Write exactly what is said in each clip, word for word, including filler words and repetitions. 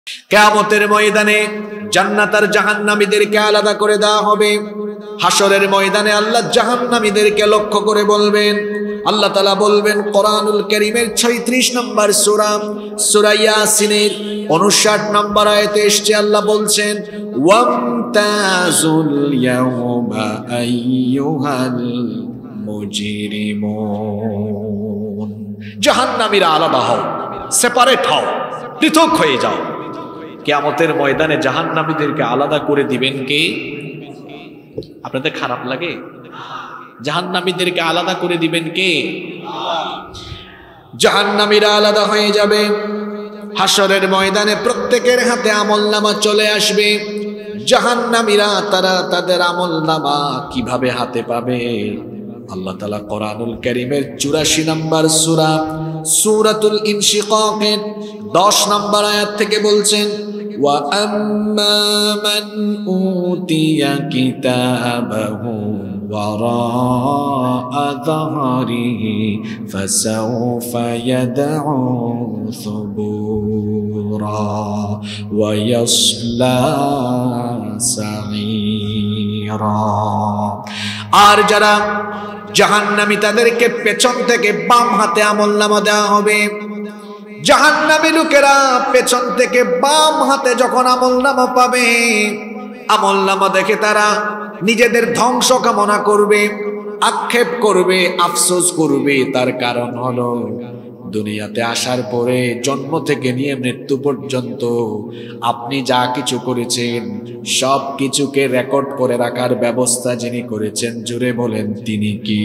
কিয়ামতের ময়দানে জান্নাত আর জাহান্নামীদেরকে আলাদা করে দেওয়া হবে। হাসরের ময়দানে আল্লাহ জাহান্নামীদেরকে লক্ষ্য করে বলবেন, আল্লাহ তাআলা বলবেন কোরআনুল কারীমের ছয়ত্রিশ নম্বর সূরা সূরা ইয়াসিনের উনষাট নম্বর আয়াতে এসেছে, আল্লাহ বলছেন ওয়ামতাজুল ইয়াওমা আইয়ুহাল মুজরিমুন, জাহান্নামীরা আলাদা হও, সেপারেট হও, পৃথক হয়ে যাও। কিয়ামতের ময়দানে জাহান্নামীদেরকে আলাদা করে দিবেন কে? আপনাদের খারাপ লাগে? জাহান্নামীদেরকে আলাদা করে দিবেন কে? জাহান্নামীরা আলাদা হয়ে যাবে। হাসরের ময়দানে প্রত্যেকের হাতে আমলনামা চলে আসবে। জাহান্নামীরা তারা তাদের আমলনামা কিভাবে হাতে পাবে? আল্লাহ তাআলা কোরআনুল কারীমের চুরাশি নম্বর সূরা সূরাতুল ইনশিকাকের দশ নম্বর আয়াত থেকে বলছেন ওয়া আম্মা মান উতিয়া কিতাবাহু ওয়ারাআ যাহরিহি ফাসাউফা ইয়াদউ সুবুরা ওয়া ইয়াসলা সাঈরা। আর যারা জাহান্নামী তাদেরকে পেছন থেকে বাম হাতে আমলনামা দেওয়া হবে। জাহান্নামী লোকেরা পেছন থেকে বাম হাতে যখন আমলনামা পাবে, আমলনামা দেখে তারা নিজেদের ধ্বংস কামনা করবে, আক্ষেপ করবে, আফসোস করবে। তার কারণ হলো দুনিয়াতে আসার পরে জন্ম থেকে নিয়ে মৃত্যু পর্যন্ত আপনি যা কিছু করেছেন সব কিছুকে রেকর্ড করে রাখার ব্যবস্থা যিনি করেছেন, জোরে বলেন তিনি কি?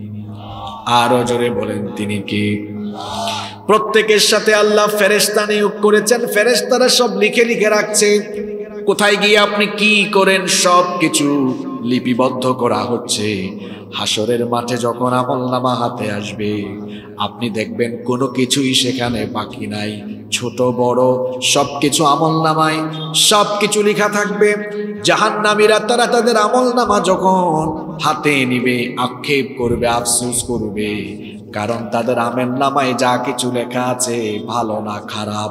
আরো জোরে বলেন তিনি কি? প্রত্যেকের সাথে আল্লাহ ফেরেশতা নিয়োগ করেছেন, ফেরেশতারা সব লিখে লিখে রাখছে। কোথায় গিয়ে আপনি কি করেন সব কিছু লিপিবদ্ধ করা হচ্ছে। হাসরের মাঠে যখন আমলনামা হাতে আসবে, আপনি দেখবেন কোনো কিছুই সেখানে বাকি নাই। ছোট বড় সবকিছু আমলনামায় সবকিছু লেখা থাকবে। জাহান্নামীরা তারা তাদের আমলনামা যখন হাতে নিবে আক্ষেপ করবে, আফসোস করবে, কারণ তাদের আমলনামায় যা কিছু লেখা আছে ভালো না খারাপ।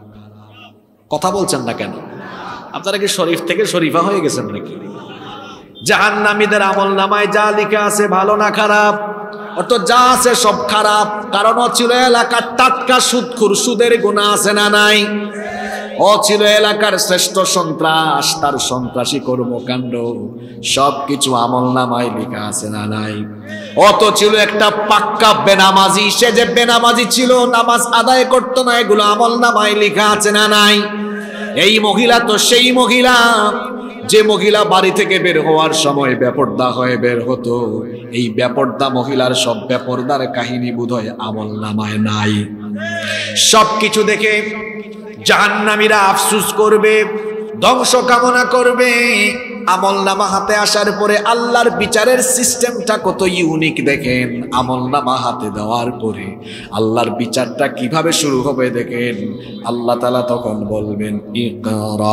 কথা বলছেন না কেন? আপনারা কি শরীফ থেকে শরীফা হয়ে গেছেন নাকি? জাহান্নামীদের আমলনামায় যা লেখা আছে ভালো না খারাপ? অর্থ যা আছে সব খারাপ। কারণ ও ছিল এলাকার টাটকা সুদখোর, সুদের গুনাহ আছে না নাই? ও ছিল এলাকার শ্রেষ্ঠ সন্ত্রাস, তার সন্ত্রাসী কর্মকাণ্ড সবকিছু আমলনামায় লেখা আছে না নাই? অত ছিল একটা পাক্কা বেনামাজি, সে যে বেনামাজি ছিল, নামাজ আদায় করতো না, এগুলো আমলনামায় লেখা আছে না নাই? এই মহিলা তো সেই মহিলা যে মহিলা বাড়ি থেকে বের হওয়ার সময় বেপরদা হয়ে বের হতো। এই বেপরদা মহিলার সব বেপরদার কাহিনী বোধহয় আমলনামায় নাই। সবকিছু দেখে জাহান্নামীরা আফসোস করবে, ধ্বংস কামনা করবে। আমলনামা হাতে আসার পরে আল্লাহর বিচারের সিস্টেমটা কত ইউনিক দেখেন। আমলনামা হাতে দেওয়ার পরে আল্লাহর বিচারটা কিভাবে শুরু হবে দেখেন। আল্লাহ তাআলা তখন বলবেন ইকরা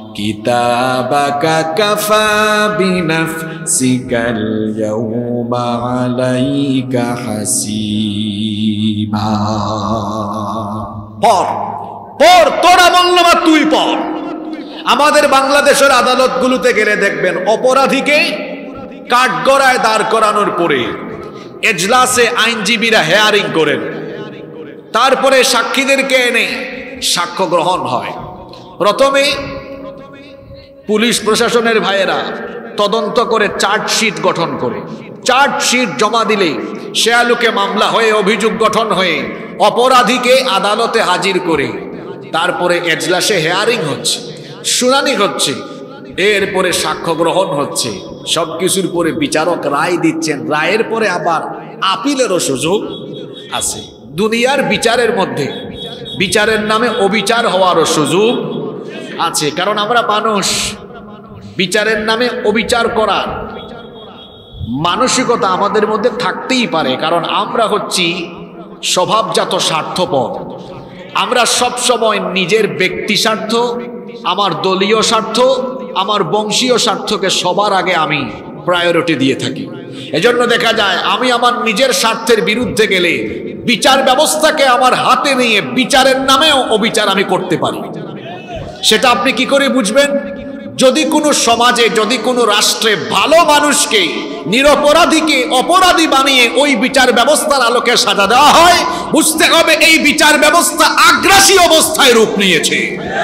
কিতাবাকা কাফা বিনাফসিকাল ইয়াউমা আলাইকা হাসিবা। পড় পড়, তোর আমলনামা তুই পড়। আমাদের বাংলাদেশের আদালতগুলোতে গেলে দেখবেন অপরাধীকে কাঠগড়ায় দাঁড় করানোর পরে এজলাসে আইনজীবীরা হেয়ারিং করেন, তারপরে সাক্ষীদেরকে এনে সাক্ষ্য গ্রহণ হয়। প্রথমে পুলিশ প্রশাসনের ভাইয়েরা তদন্ত করে চার্জশিট গঠন করে, চার্জশিট জমা দিলে সে আলোকে মামলা হয়ে অভিযোগ গঠন হয়ে অপরাধীকে আদালতে হাজির করে তারপরে এজলাসে হেয়ারিং হচ্ছে, শুনানি হচ্ছে, এরপরে সাক্ষ্য গ্রহণ হচ্ছে। সবকিছুর পরে বিচারক রায় দিচ্ছেন। রায়ের পরে আবার আপিলেরও সুযোগ আছে। দুনিয়ার বিচারের মধ্যে বিচারের নামে অবিচার হওয়ারও সুযোগ আছে, কারণ আমরা মানুষ। বিচারের নামে অবিচার করার মানসিকতা আমাদের মধ্যে থাকতেই পারে, কারণ আমরা হচ্ছি স্বভাবজাত স্বার্থপর। আমরা সব সময় নিজের ব্যক্তি স্বার্থ, আমার দলীয় স্বার্থ, আমার বংশীয় স্বার্থকে সবার আগে আমি প্রায়োরিটি দিয়ে থাকি। এজন্য দেখা যায় আমি আমার নিজের স্বার্থের বিরুদ্ধে গেলে বিচার ব্যবস্থাকে আমার হাতে নিয়ে বিচারের নামেও অবিচার আমি করতে পারি। সেটা আপনি কি করে বুঝবেন? যদি কোনো সমাজে, যদি কোনো রাষ্ট্রে ভালো মানুষকে, নিরপরাধীকে অপরাধী বানিয়ে ওই বিচার ব্যবস্থার আলোকে সাজা দেওয়া হয়, বুঝতে হবে এই বিচার ব্যবস্থা আগ্রাসী অবস্থায় রূপ নিয়েছে।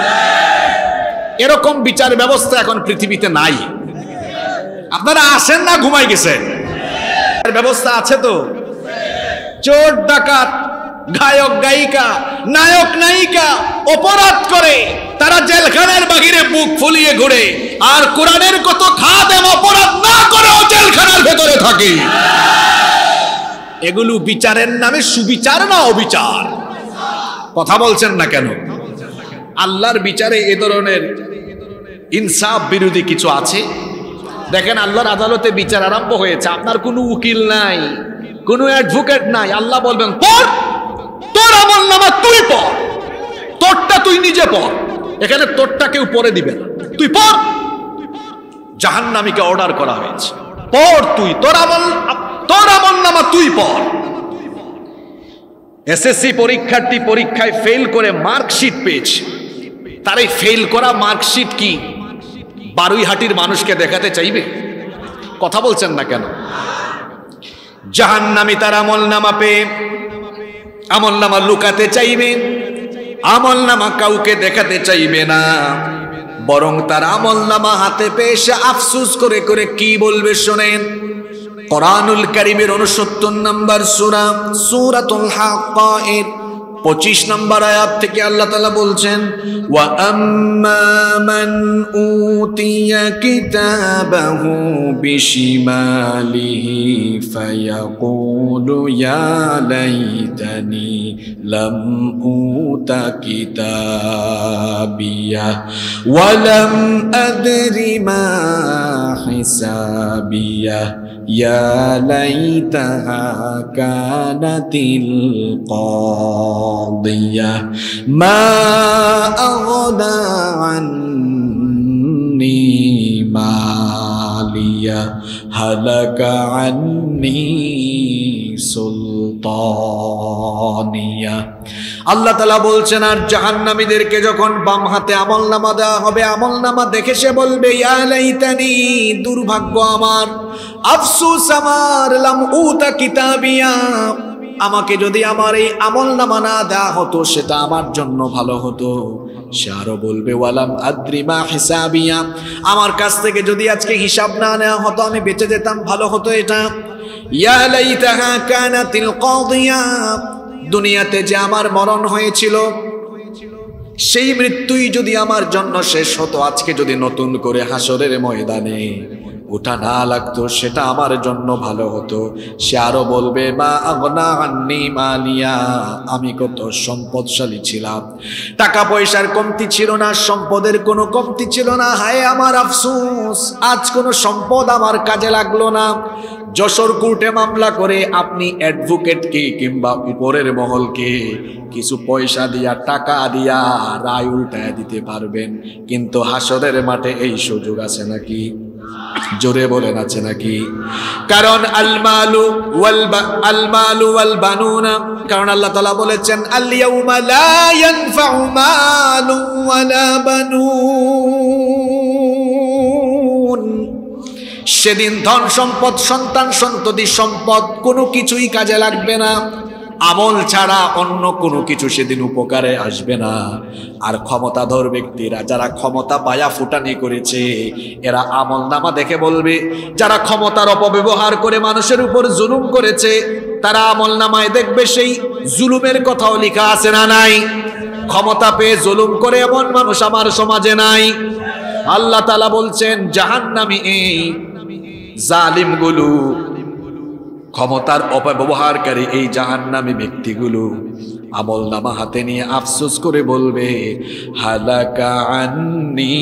এরকম বিচার ব্যবস্থা এখন পৃথিবীতে নাই। আপনারা আসেন না ঘুমাই গেছেন? ব্যবস্থা আছে তো? চোর ডাকাত, গায়ক গায়িকা, নায়ক নায়িকা অপরাধ করে তারা জেলখানার বাহিরে বুক ফুলিয়ে ঘুরে, আর কোরআনের কত খাদেম অপরাধ না করেও জেলখানার ভেতরে থাকে। এগুলো বিচারের নামে সুবিচার না অবিচার? কথা বলছেন না কেন? আল্লাহর বিচারে এ ধরনের ইনসাফ বিরোধী কিছু আছে? দেখেন, আল্লাহর আদালতে বিচার আরম্ভ হয়েছে, আপনার কোনো উকিল নাই, কোনো অ্যাডভোকেট নাই। আল্লাহ বলবেন পড়, তোর আমলনামা তুই পড়, তোরটা তুই নিজে পড়। এখানে তোরটা কেউ পড়ে দিবে না, তুই পড়। জাহান্নামীকে অর্ডার করা হয়েছে, পড় তুই, তোর আমল তোর আমলনামা তুই পড়। এসএসসি পরীক্ষার্থী পরীক্ষায় ফেল করে মার্কশিট পেয়েছে, তার এই ফেল করা মার্কশিট কি বারুইহাটির মানুষকে দেখাতে চাইবে? কথা বলছেন না কেন? জাহান্নামী তার আমলনামা পেয়ে আমলনামা লুকাতে চাইবে, আমলনামা কাউকে দেখাতে চাইবে না, বরং তার আমলনামা হাতে পেয়ে সে আফসোস করে করে কি বলবে শোনেন। কোরআনুল কারীমের উনসত্তর নম্বর সূরা সূরাতুল হাক্কা এর পঁচিশ নম্বর আয়াত থেকে আল্লাহ তাআলা বলছেন, ওয়া আম্মা মান উতিয়া কিতাবাহু বিশিমালিহি ফায়াকুলু ইয়া লাইতানি লাম উতা কিতাবিয়া ওয়া লাম আদরি মা হিসাবিয়া ইয়া লাইতাহা কানাতিল কাদিয়া মা আগনা আন্নি মালিয়া হালাকা আন্নি সুলতানিয়া। আল্লাহ তাআলা বলছেন, আর জাহান্নামীদেরকে যখন বাম হাতে আমলনামা দেওয়া হবে, আমলনামা দেখে সে বলবে ইয়া লাইতানি, দুর্ভাগ্য আমার, আফসোস আমার, লাম উতা কিতাবিয়া, আমাকে যদি আমার এই আমলনামা না দেওয়া হতো সেটা আমার জন্য ভালো হতো। সে আরো বলবে ওয়ালাম আদ্রি মা হিসাবিয়া, আমার কাছ থেকে যদি আজকে হিসাব না নেওয়া হতো আমি বেঁচে যেতাম, ভালো হতো এটা। ইয়া লাইতাহা কানাতিল কাদিয়া, দুনিয়াতে যে আমার মরণ হয়েছিল সেই মৃত্যুই যদি আমার জন্য শেষ হতো, আজকে যদি নতুন করে হাসরের ময়দানে ওটা না লাগতো সেটা আমার জন্য ভালো হতো। সে আরো বলবে মা আগনা আন্নি মালিয়া, আমি কত সম্পদশালী ছিলাম, টাকা পয়সার কমতি ছিল না, সম্পদের কোনো কমতি ছিল না, হায় আমার আফসোস, আজ কোনো সম্পদ আমার কাজে লাগলো না। যশোর কোর্টে মামলা করে আপনি অ্যাডভোকেটকে কিংবা উপরের মহলকে কিছু পয়সা দিয়া, টাকা দিয়া রায় উল্টায় দিতে পারবেন, কিন্তু হাসরের মাঠে এই সুযোগ আছে নাকি? জোরে বলেন আছে নাকি? কারণ আল মালু ওয়াল আল মালু ওয়াল বানুনা, কারণ আল্লাহ তাআলা বলেছেন আল ইয়াউমা লা ইয়ানফাউ মালু ওয়ালা বানুন, সেদিন ধন সম্পদ, সন্তান সন্ততি সম্পদ কোনো কিছুই কাজে লাগবে না, আমল ছাড়া অন্য কোনো কিছু সেদিন উপকারে আসবে না। আর ক্ষমতাধর ব্যক্তিরা, যারা ক্ষমতা পায়া ফুটানি করেছে, এরা আমল নামা দেখে বলবে, যারা ক্ষমতার অপব্যবহার করে মানুষের উপর জুলুম করেছে তারা আমল নামায় দেখবে সেই জুলুমের কথাও লেখা আছে না নাই? ক্ষমতা পেয়ে জুলুম করে এমন মানুষ আমার সমাজে নাই। আল্লাহ তাআলা বলছেন জাহান্নামী এই জালিমগুলো, ক্ষমতার অপব্যবহারকারী এই জাহান্নামী ব্যক্তিগুলো আমলনামা হাতে নিয়ে আফসোস করে বলবে হালাকা আন্নি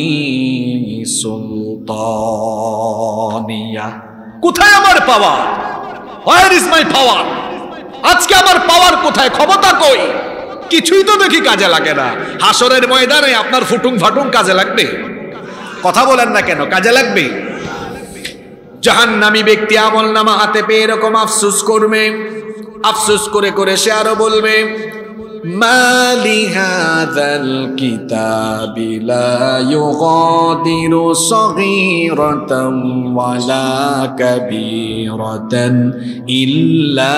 সুলতানিয়া, কোথায় আমার পাওয়ার? হোয়ার ইজ মাই পাওয়ার? আজকে আমার পাওয়ার কোথায়, ক্ষমতা কই? কিছুই তো দেখি কাজে লাগে না। হাসরের ময়দানে আপনার ফুটুং ফাটুং কাজে লাগবে? কথা বলেন না কেন? কাজে লাগবে। জাহান্নামী ব্যক্তি আমলনামা হাতে পেয়ে এরকম আফসোস করবে, আফসোস করে করে সে আরো বলবে মা লিহাযাল কিতাবি লা ইউগাদিরু সগীরাতান ওয়ালা কাবীরাতান ইল্লা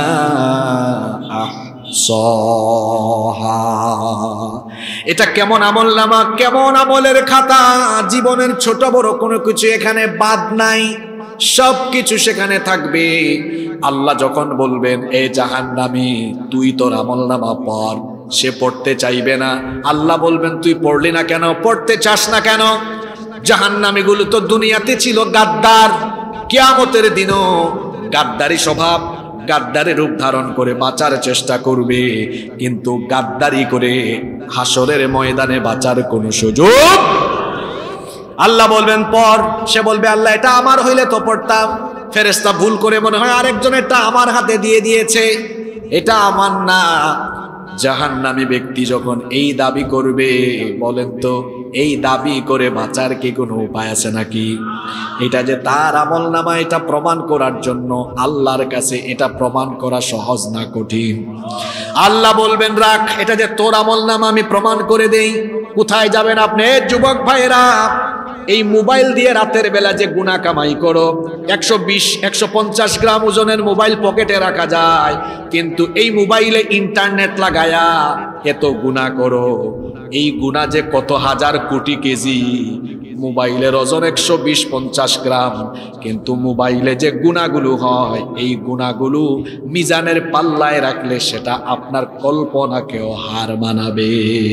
আহসাহা। এটা কেমন আমলনামা, কেমন আমলের খাতা! জীবনের ছোট বড় কোনো কিছু এখানে বাদ নাই, সব কিছু সেখানে থাকবে। আল্লাহ যখন বলবেন এ জাহান্নামী তুই তোর আমলনামা পড়, সে পড়তে চাইবে না। আল্লাহ বলবেন তুই পড়লি না কেন, পড়তে চাস না কেন? জাহান্নামীগুলো তো দুনিয়াতে ছিল গাদ্দার, কিয়ামতের দিনও গাদ্দারি স্বভাব, গাদ্দারি রূপ ধারণ করে বাঁচার চেষ্টা করবে, কিন্তু গাদ্দারি করে হাসরের ময়দানে বাঁচার কোনো সুযোগ। আল্লাহ বলবেন পড়, সে বলবে আল্লাহ এটা আমার হইলে তো পড়তাম। ফেরেশতা ভুল করে মনে হয় আরেকজনেরটা আমার হাতে দিয়ে দিয়েছে, এটা আমার না। জাহান্নামী ব্যক্তি যখন এই দাবি করবে, বলেন তো এই দাবি করে বাঁচার কি কোনো উপায় আছে নাকি? এটা যে তার আমলনামা, এটা প্রমাণ করার জন্য আল্লাহর কাছে এটা প্রমাণ করা সহজ না কঠিন? আল্লাহ বলবেন রাখ, এটা যে তোর আমলনামা আমি প্রমাণ করে দেই। কোথায় যাবেন আপনি যুবক ভাইরা? এই মোবাইল দিয়ে রাতের বেলা যে গুনাহ কামাই করো, একশো বিশ একশো পঞ্চাশ গ্রাম ওজনের মোবাইল পকেটে রাখা যায়, কিন্তু এই মোবাইলে ইন্টারনেট লাগায়া এত গুনাহ করো। এই গুনাহ যে কত হাজার কোটি কেজি। মোবাইলের ওজন একশো বিশ পঞ্চাশ গ্রাম, কিন্তু মোবাইলে যে গুনাহগুলো হয়, এই গুনাহগুলো মিজানের পাল্লায় রাখলে সেটা আপনার কল্পনাকেও হার মানাবে।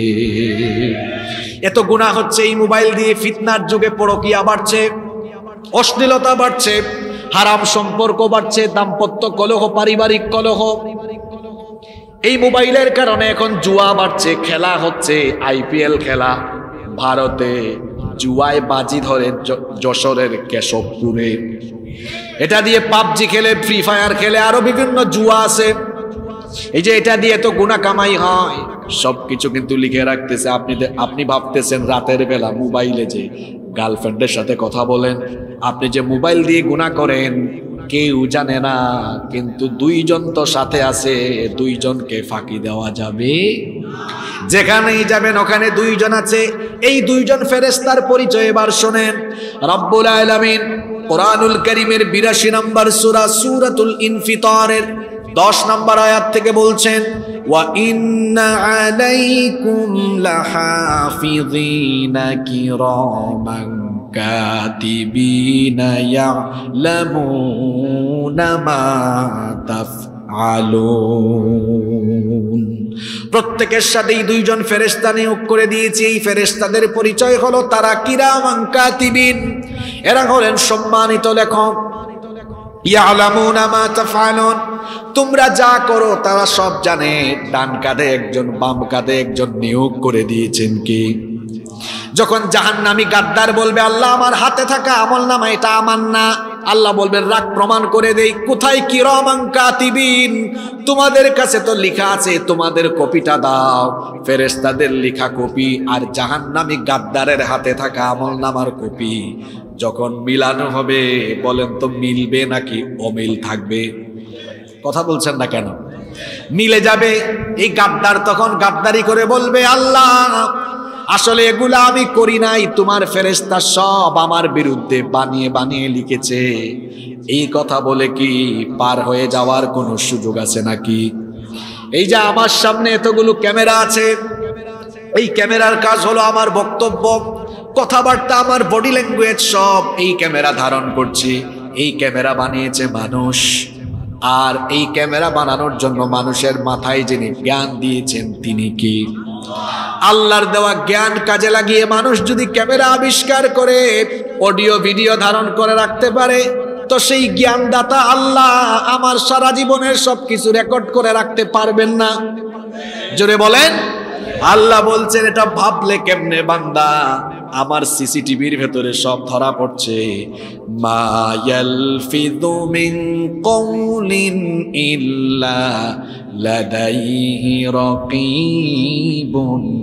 এত গুনাহ হচ্ছে এই মোবাইল দিয়ে। ফিতনার যুগে পরকীয়া বাড়ছে, অশ্লীলতা বাড়ছে, হারাম সম্পর্ক বাড়ছে, দাম্পত্য কলহ, পারিবারিক কলহ। এই মোবাইলের কারণে এখন জুয়া বাড়ছে, খেলা হচ্ছে, আইপিএল খেলা। ভারতে জুয়ায় বাজি ধরে যশোরের কেশবপুরে। এটা দিয়ে পাবজি খেলে, ফ্রি ফায়ার খেলে, আরো বিভিন্ন জুয়া আছে। এই যে এটা দিয়ে তো গুনাহ কামাই হয়, সবকিছু কিন্তু লিখে রাখতেছে। আপনি আপনি ভাবতেছেন রাতের বেলা মোবাইলে যে গার্লফ্রেন্ডের সাথে কথা বলেন, আপনি যে মোবাইল দিয়ে গুনাহ করেন কেউ জানে না, কিন্তু দুইজন তো সাথে আছে, দুইজনকে ফাঁকি দেওয়া যাবে? যেখানেই যাবেন ওখানে দুইজন আছে। এই দুইজন ফেরেশতার পরিচয় এবার শোনেন। রব্বুল আলামিন কোরআনুল কারীমের বিরাশি নম্বর সূরা সূরাতুল ইনফিতারের দশ নম্বর আয়াত থেকে বলছেন, ওয়া ইন্না আলাইকুম লাহাফিযিনা কিরামান কাতিবিনা ইয়ালামুনা মা তাফআলুন। প্রত্যেকের সাথে দুইজন ফেরেশতা নিয়োগ করে দিয়েছি। এই ফেরেশতাদের পরিচয় হলো তারা কিরামান কাতিবিন, এরা হলেন সম্মানিত লেখক। ইয়ালামুনা মা তাফআলুন, তোমরা যা করো তারা সব জানে। ডান কাঁধে একজন, বাম কাঁধে একজন নিয়োগ করে দিয়েছেন কি? যখন জাহান্নামী গাদ্দার বলবে আল্লাহ আমার হাতে থাকা আমলনামা এটা আমার না, আল্লাহ বলবেন রাখ, প্রমাণ করে দেই। কোথায় কিরামান কাতিবিন? তোমাদের কাছে তো লেখা আছে, তোমাদের কপিটা দাও। ফেরেশতাদের লেখা কপি আর জাহান্নামী গাদ্দারের হাতে থাকা আমলনামার কপি যখন মিলানো হবে, বলেন তো মিলবে নাকি অমিল থাকবে? কথা বলছেন না কেন? মিলে যাবে। এই গাদ্দার তখন গাদ্দারি করে বলবে আল্লাহ আসলে এগুলা আমি করি নাই, তোমার ফেরেশতা সব আমার বিরুদ্ধে বানিয়ে বানিয়ে লিখেছে। এই কথা বলে কি পার হয়ে যাওয়ার কোনো সুযোগ আছে নাকি? এই যে আমার সামনে এতগুলো ক্যামেরা আছে, এই ক্যামেরার কাজ হলো আমার বক্তব্য, কথাবার্তা, আমার বডি ল্যাঙ্গুয়েজ সব এই ক্যামেরা ধারণ করছি। এই ক্যামেরা বানিয়েছে মানুষ, আর এই ক্যামেরা বানানোর জন্য মানুষের মাথায় যিনি জ্ঞান দিয়েছেন তিনি কি? আল্লাহর দেওয়া জ্ঞান কাজে লাগিয়ে মানুষ যদি ক্যামেরা আবিষ্কার করে অডিও ভিডিও ধারণ করে রাখতে পারে, তো সেই জ্ঞানদাতা আল্লাহ আমার সারা জীবনের সবকিছু রেকর্ড করে রাখতে পারবেন না? জোরে বলেন। আল্লাহ বলছেন এটা ভাবলে কেমনে বান্দা, আমার সিসিটিভির ভেতরে সব ধরা পড়ছে। মা ইয়ালফিযু মিন কওলিন ইল্লা লাদাইহি রাকীবুন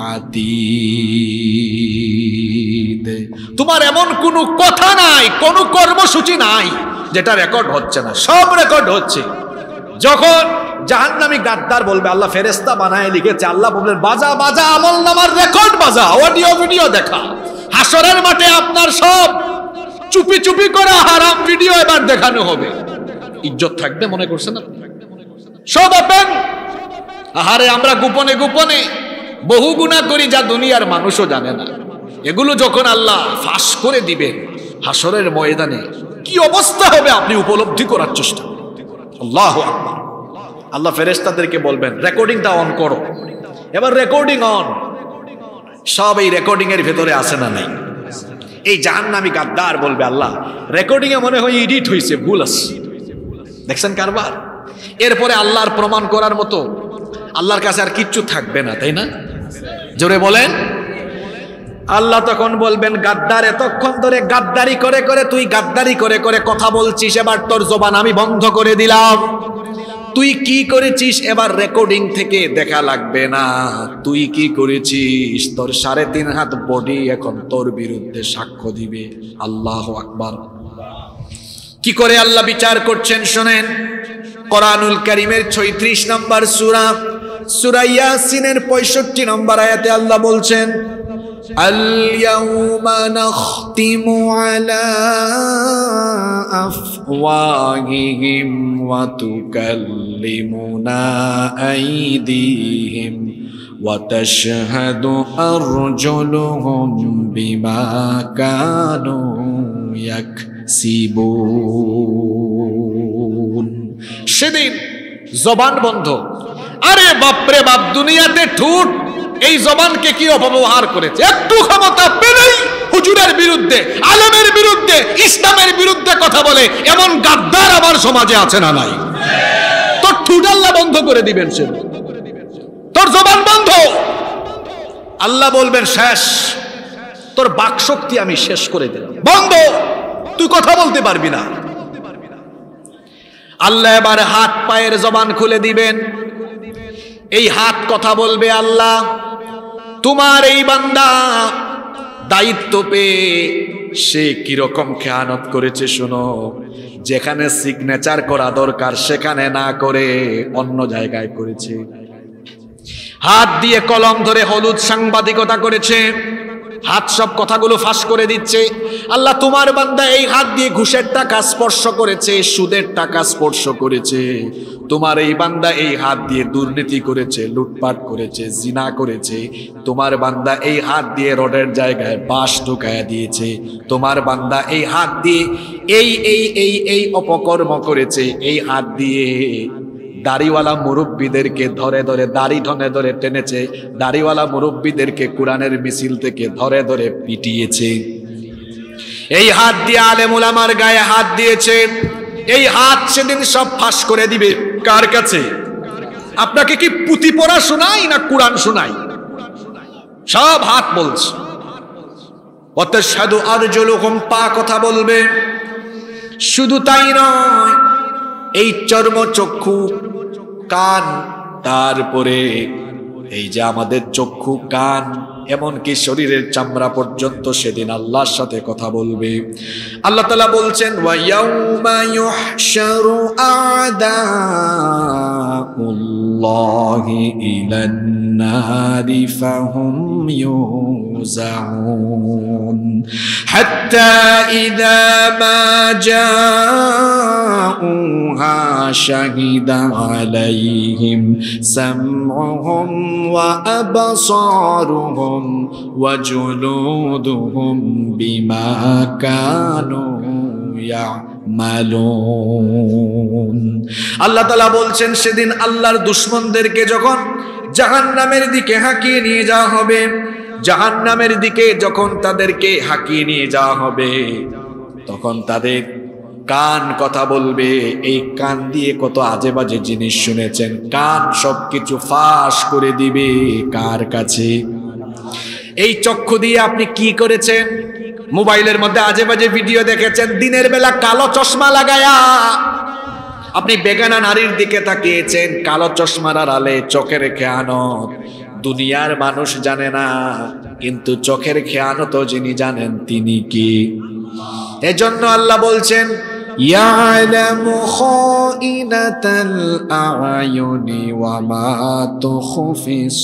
আতীদ। তোমার এমন কোনো কথা নাই, কোনো কর্মসূচি নাই যেটা রেকর্ড হচ্ছে না, সব রেকর্ড হচ্ছে। যখন জাহান্নামী গাদ্দার বলবে, আল্লাহ ফেরেশতা বানায় লিখেছে, আল্লাহ বলবেন বাজা বাজা আমলনামার রেকর্ড বাজা, অডিও ভিডিও দেখা। হাসরের মাঠে আপনার সব চুপি চুপি করা হারাম ভিডিও এবার দেখানো হবে। ইজ্জত থাকবে মনে করছেন আপনি? সব ওপেন। আহারে আমরা গোপনে গোপনে বহু গুনাহ করি যা দুনিয়ার মানুষও জানে না। এগুলো যখন আল্লাহ ফাঁস করে দিবে হাসরের ময়দানে কি অবস্থা হবে আপনি উপলব্ধি করার চেষ্টা করুন। আল্লাহু আকবার। আল্লাহ ফেরেশতাদেরকে বলবেন রেকর্ডিংটা অন করো। এবার রেকর্ডিং অন। সব এই রেকর্ডিং এর ভেতরে আছে না নাই? এই জাহান্নামী গাদ্দার বলবে, আল্লাহ রেকর্ডিং এ মনে হয় এডিট হয়েছে, ভুল আছে। দেখছেন কারবার? এরপরে আল্লাহর প্রমাণ করার মতো আল্লাহর কাছে আর কিচ্ছু থাকবে না, তাই না? জোরে বলেন। আল্লাহ তখন বলবেন, গাদ্দার এতক্ষণ ধরে গাদ্দারি করে করে তুই গাদ্দারি করে করে কথা বলছিস, এবার তোর জবান আমি বন্ধ করে দিলাম। তুই কি করেছিস এবার রেকর্ডিং থেকে দেখা লাগবে না। তুই কি করেছিস তোর সাড়ে তিন হাত বডি এখন তোর বিরুদ্ধে সাক্ষ্য দিবে। আল্লাহু আকবার। কি করে আল্লাহ বিচার করছেন শোনেন। কোরআনুল কারীমের ছয়ত্রিশ নম্বর সূরা, সূরা ইয়াসিনের পঁয়ষট্টি নম্বর আয়াতে আল্লাহ বলছেন, আল-ইয়াউমা নাখতিমু আলা আফওয়াহিহিম ওয়া তুকাল্লিমুনা আইদিহিম ওয়া তাশহাদু আরজুলুহুম বিমা কানু ইয়াকসিবুন। সেদিন জবান বন্ধ। আরে বাপরে বাপ, দুনিয়াতে ঠুট এই জবানকে কি অপব্যবহার করেছে। একটু ক্ষমতা পেলেই হুজুরের বিরুদ্ধে, আলেমের বিরুদ্ধে, ইসলামের বিরুদ্ধে কথা বলে এমন গাদ্দার আমার সমাজে আছে না নাই? তোর ঠুট আল্লাহ বন্ধ করে দিবেন, সে তোর জবান বন্ধ। আল্লাহ বলবেন শেষ, তোর বাক শক্তি আমি শেষ করে দিলাম, বন্ধ, তুই কথা বলতে পারবি না। আল্লাহ এবার হাত পায়ের জবান খুলে দিবেন। এই হাত কথা বলবে, আল্লাহ তোমার এই বান্দা দায়িত্ব পেয়ে সে কিরকম খেয়ানত করেছে শোনো। যেখানে সিগনেচার করা দরকার সেখানে না করে অন্য জায়গায় করেছে। হাত দিয়ে কলম ধরে হলুদ সাংবাদিকতা করেছে। হাত সব কথাগুলো ফাঁস করে দিচ্ছে। আল্লাহ তোমার বান্দা এই হাত দিয়ে ঘুষের টাকা স্পর্শ করেছে, সুদের টাকা স্পর্শ করেছে। তোমার এই বান্দা এই হাত দিয়ে দুর্নীতি করেছে, লুটপাট করেছে, জিনা করেছে। তোমার বান্দা এই হাত দিয়ে রোডের জায়গায় বাঁশ ঢুকায়া দিয়েছে। তোমার বান্দা এই হাত দিয়ে এই এই এই এই অপকর্ম করেছে। এই হাত দিয়ে দাড়িওয়ালা মুরব্বীদেরকে ধরে ধরে দাড়ি ধরে ধরে টেনেছে। দাড়িওয়ালা মুরব্বীদেরকে কোরআনের মিছিল থেকে ধরে ধরে পিটিয়েছে। এই হাত দিয়ে আলেম উলামার গায়ে হাত দিয়েছে। এই হাত সেদিন সব ফাঁস করে দিবে। কার কাছে? আপনাকে কি পুঁথি পড়া শোনাই না কোরআন শোনাই? সব হাত বলছে। ওয়াতাশহাদু আরজুলুহুম, পা কথা বলবে। শুধু তাই নয়, এই চর্ম, চক্ষু, কান, তারপরে এই যে আমাদের চক্ষু, কান, এমনকি শরীরের চামড়া পর্যন্ত সেদিন আল্লাহর সাথে কথা বলবে। আল্লাহ তাআলা বলছেন, ওয়া ইয়াউমা ইউহশারু আ'দাউল্লাহি ইলান নারি ফাহুম ইউজাউন হাত্তা ইযা মা জাউহা শাহিদা আলাইহিম সামউহুম ওয়া আবসারুহুম ওয়া জুলুদুহুম বিমা কানু ইয়ামালুন। আল্লাহ তাআলা বলছেন, সেদিন আল্লাহর দুশমনদেরকে যখন জাহান্নামের দিকে হাঁকিয়ে নিয়ে যাওয়া হবে, জাহান্নামের দিকে যখন তাদেরকে হাঁকিয়ে নিয়ে যাওয়া হবে, তখন তাদের কান কথা বলবে। এই কান দিয়ে কত আজে বাজে জিনিস শুনেছেন, কান সবকিছু ফাঁস করে দিবে। কার কাছে? এই চক্ষু দিয়ে আপনি কি করেছেন? মোবাইলের মধ্যে আজে বাজে ভিডিও দেখেছেন, দিনের বেলা কালো চশমা লাগায়া আপনি বেগানা নারীর দিকে তাকিয়েছেন, কালো চশমার আড়ালে চোখের খেয়ানত। দুনিয়ার মানুষ জানে না, কিন্তু চোখের খেয়ানত যিনি জানেন তিনি কি? এজন্য আল্লাহ বলছেন, ইয়ালামু খাইনাতাল আ'য়ুনি ওয়া মা তুখফিস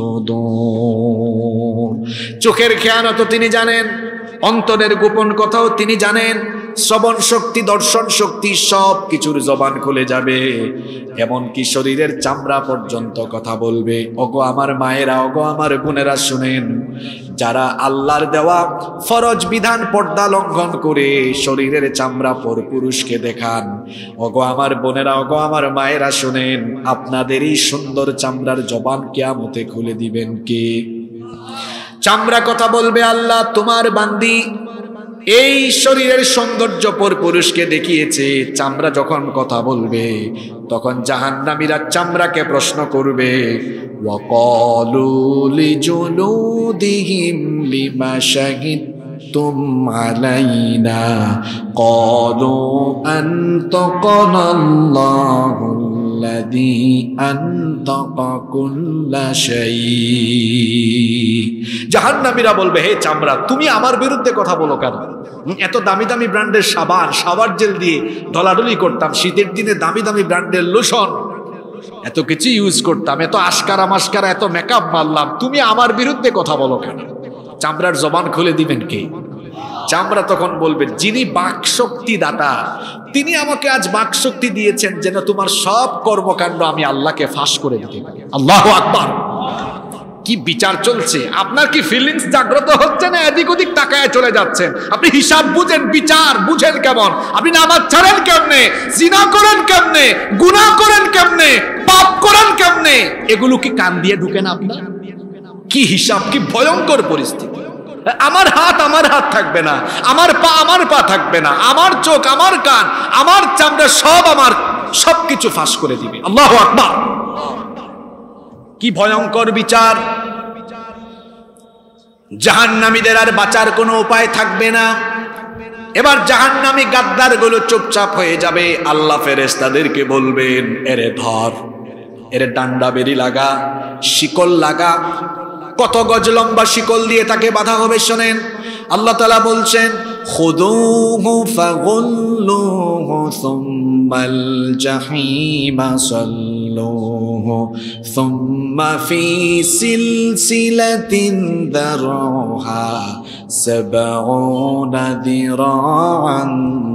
সুদূর। চোখের খেয়ানত তিনি জানেন, অন্তরের গোপন কথাও তিনি জানেন। শ্রবণ শক্তি, দর্শন শক্তি সব কিছুর জবান খুলে যাবে, এমনকি শরীরের চামড়া পর্যন্ত কথা বলবে। ওগো আমার মায়েরা, ওগো আমার বোনেরা, শুনেন, যারা আল্লাহর দেওয়া ফরজ বিধান পর্দা লঙ্ঘন করে শরীরের চামড়া পর পুরুষকে দেখান, ওগো আমার বোনেরা, ওগো আমার মায়েরা, শুনেন, আপনাদেরই সুন্দর চামড়ার জবান কিয়ামতে খুলে দিবেন কে? চামড়া কথা বলবে, আল্লাহ তোমার বান্দি এই শরীরের সৌন্দর্য পর পুরুষকে দেখিয়েছে। চামড়া যখন কথা বলবে তখন জাহান্নামীরা চামড়াকে প্রশ্ন করবে, ওয়াকালু লিজুলুদিহিম লিমা শাহিদতুম আলাইনা ক্বালু আনতাকানাল্লাহুল্লাযী আনতাকা কুল্লা শাই। জাহান্নামীরা বলবে, হে চামড়া, তুমি আমার বিরুদ্ধে কথা বলো কেন? এত দামি দামি ব্র্যান্ডের সাবান, শাওয়ার জেল দিয়ে ঢলাঢলি করতাম, শীতের দিনে দামি দামি ব্র্যান্ডের লোশন, এত কিছু ইউজ করতাম, এত আশকারা মাস্কারা, এত মেকআপ মারলাম, তুমি আমার বিরুদ্ধে কথা বলো কেন? চামড়ার জবান খুলে দিবেন কে? চামড়া তখন বলবে, যিনি বাকশক্তি দাতা, তিনি আমাকে আজ বাকশক্তি দিয়েছেন যেন তোমার সব কর্মকাণ্ড আমি আল্লাহকে ফাঁস করে দিতে পারি। আল্লাহু আকবার। কি বিচার চলছে? আপনার কি ফিলিংস জাগ্রত হচ্ছে না এদিক ওদিক তাকায় চলে যাচ্ছেন? আপনি হিসাব বুঝেন, বিচার বুঝেন কেমন? আপনি নামাজ ছাড়েন কেমনে, জিনা করেন কেমনে, গুনাহ করেন কেমনে, পাপ করেন কেমনে? এগুলো কি কান দিয়ে ঢুকে না আপনার? কি হিসাব, কি ভয়ঙ্কর পরিস্থিতি। আমার হাত আমার হাত থাকবে না, আমার পা আমার পা থাকবে না, আমার চোখ আমার কান আমার চামড়া সব আমার সবকিছু ফাঁস করে দিবে। আল্লাহু আকবার। কি ভয়ঙ্কর বিচার। জাহান্নামীদের আর বাঁচার কোনো উপায় থাকবে না। এবার জাহান্নামী গাদ্দার গুলো চুপচাপ হয়ে যাবে। আল্লাহ ফেরেশতাদেরকে বলবেন, এরে ধর, এরে ডান্ডা বেরি লাগা, শিকল লাগা। কত গজ লম্বা শিকল দিয়ে তাকে বাঁধা হবে শোনেন। আল্লাহ তাআলা বলছেন, খুদুহু ফাগুল্লুহু সুম্মাল জাহিমা সাল্লুহু সুম্মা ফি সিলসিলাতিন দারুহা সাবউনা দিরাআন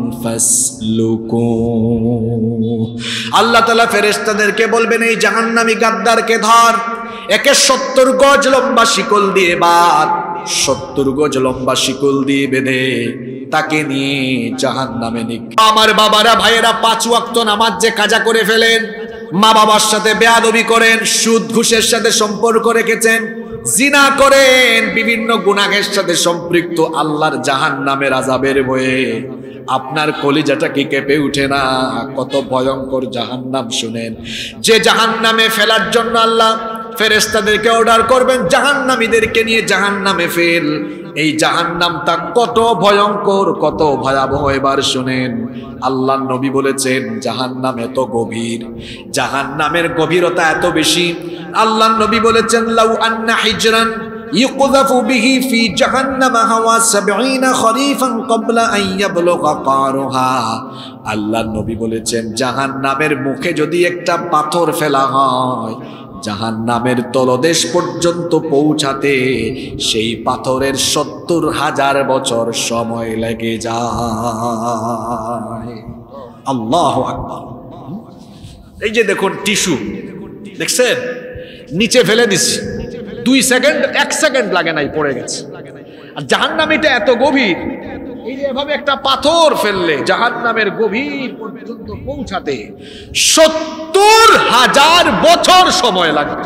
ফাসলুকুহু। আল্লাহ তাআলা ফেরেশতাদেরকে বলবেন, এই জাহান্নামী গাদ্দারকে ধর, একে সত্তর গজ লম্বা শিকল দিয়ে বাঁধ, সত্তর গজ লম্বা শিকল দিয়ে বেঁধে তাকে নিয়ে জাহান্নামে নিক। আমার বাবারা, ভাইয়েরা, পাঁচ ওয়াক্ত নামাজ যে কাজা করে ফেলেন, মা বাবার সাথে বেয়াদবি করেন, সুদ ঘুষের সাথে সম্পর্ক রেখেছেন, জিনা করেন, বিভিন্ন গুনাহের সাথে সম্পৃক্ত, আল্লাহর জাহান্নামের আযাবের ভয়ে আপনার কলিজাটা কি কেঁপে উঠে না? কত ভয়ঙ্কর জাহান্নাম শুনেন। যে জাহান্নামে ফেলার জন্য আল্লাহ ফেরেশতাদেরকে অর্ডার করবেন, জাহান্নামীদেরকে নিয়ে জাহান্নামে ফেল। এই জাহান্নামটা কত ভয়ঙ্কর, কত ভয়াবহ এবার শুনেন। আল্লাহর নবী বলেছেন, জাহান্নাম এত গভীর, জাহান্নামের গভীরতা এত বেশি। আল্লাহর নবী বলেছেন, লাউ আন্না হিজরান ইউকযাফু বিহি ফি জাহান্নাম হাওয়া সাবঈনা খরিফান ক্বাবলা আন ইয়াবলুগা কারুহা। আল্লাহর নবী বলেছেন, জাহান্নামের মুখে যদি একটা পাথর ফেলা হয়, জাহান্নামের তলদেশ পর্যন্ত পৌঁছাতে সেই পাথরের সত্তর হাজার বছর সময় লেগে যায়। আল্লাহু আকবার। এই যে দেখুন টিস্যু, দেখছেন, নিচে ফেলে দিছি, দুই সেকেন্ড এক সেকেন্ড লাগে নাই, পড়ে গেছে। আর জাহান্নামীটা এত গভীর, এই যে এভাবে একটা পাথর ফেললে জাহান্নামের গভীর পর্যন্ত পৌঁছাতে সত্তর হাজার বছর সময় লাগবে।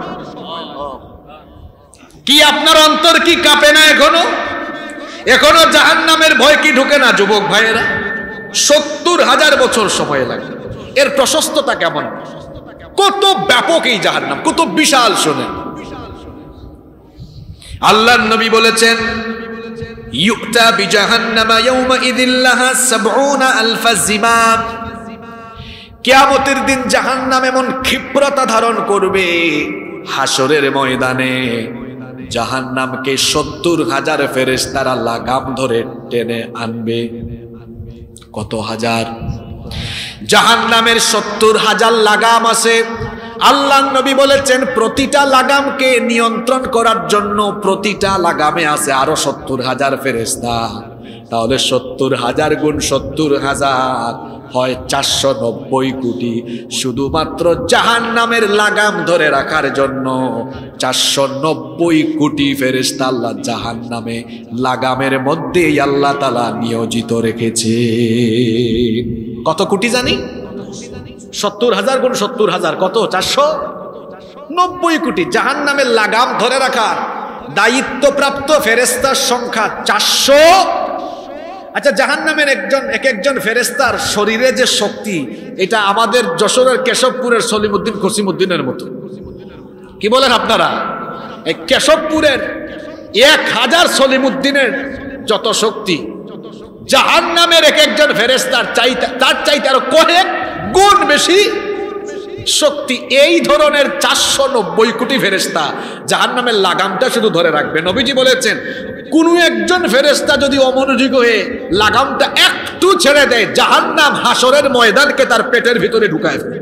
কি আপনার অন্তর কি কাঁপে না এখনো? এখনো জাহান্নামের ভয় কি ঢুকে না যুবক ভাইয়েরা? সত্তর হাজার বছর সময় লাগবে। এর প্রশস্ততা কেমন, কত ব্যাপক এই জাহান্নাম, কত বিশাল শোনেন। আল্লাহর নবী বলেছেন, ইউতা বিজাহান্নামা ইয়াউমাইযিল লাহা সাবউনা আলফা জিমাম। কিয়ামতের দিন জাহান্নাম এমন ক্ষিপ্রতা ধারণ করবে, হাসরের ময়দানে জাহান্নামকে সত্তর হাজার ফেরেশতারা লাগাম ধরে টেনে আনবে। কত হাজার? জাহান্নামের সত্তর হাজার লাগাম আছে। আল্লাহ নবী বলেছেন প্রতিটা লাগামকে নিয়ন্ত্রণ করার জন্য প্রতিটা লাগামে আছে আরো সত্তর হাজার ফেরেশতা। তাহলে সত্তর হাজার গুণ সত্তর হাজার হয় চারশো নব্বই কোটি। শুধুমাত্র জাহান্নামের লাগাম ধরে রাখার জন্য চারশো নব্বই কোটি ফেরেশতা আল্লাহ জাহান্নামে লাগামের মধ্যেই আল্লাহ তাআলা নিয়োজিত রেখেছে। কত কোটি জানি? সত্তর হাজার গুণ সত্তর হাজার কত? চারশো নব্বই কোটি। জাহান্নামের লাগাম ধরে রাখার দায়িত্বপ্রাপ্ত ফেরেশতার সংখ্যা চারশো। আচ্ছা, জাহান্নামের একজন এক একজন ফেরেশতার শরীরে যে শক্তি, এটা আমাদের যশোরের কেশবপুরের সলিমুদ্দিন কসিমুদ্দিনের মতো। কি বলেন আপনারা? এই কেশবপুরের এক হাজার সলিমুদ্দিনের যত শক্তি, জাহান্নামের এক একজন ফেরেশতার চাইতে তার চাইতে আরো কয়েক গুণ বেশি শক্তি। এই ধরনের চারশো নব্বই কোটি ফেরেশতা জাহান্নামের লাগামটা শুধু ধরে রাখবে। নবীজি বলেছেন কোন একজন ফেরেশতা যদি অমনোযোগী হয়ে লাগামটা একটু ছেড়ে দেয়, জাহান্নাম হাসরের ময়দানকে তার পেটের ভিতরে ঢুকায় ফেলে।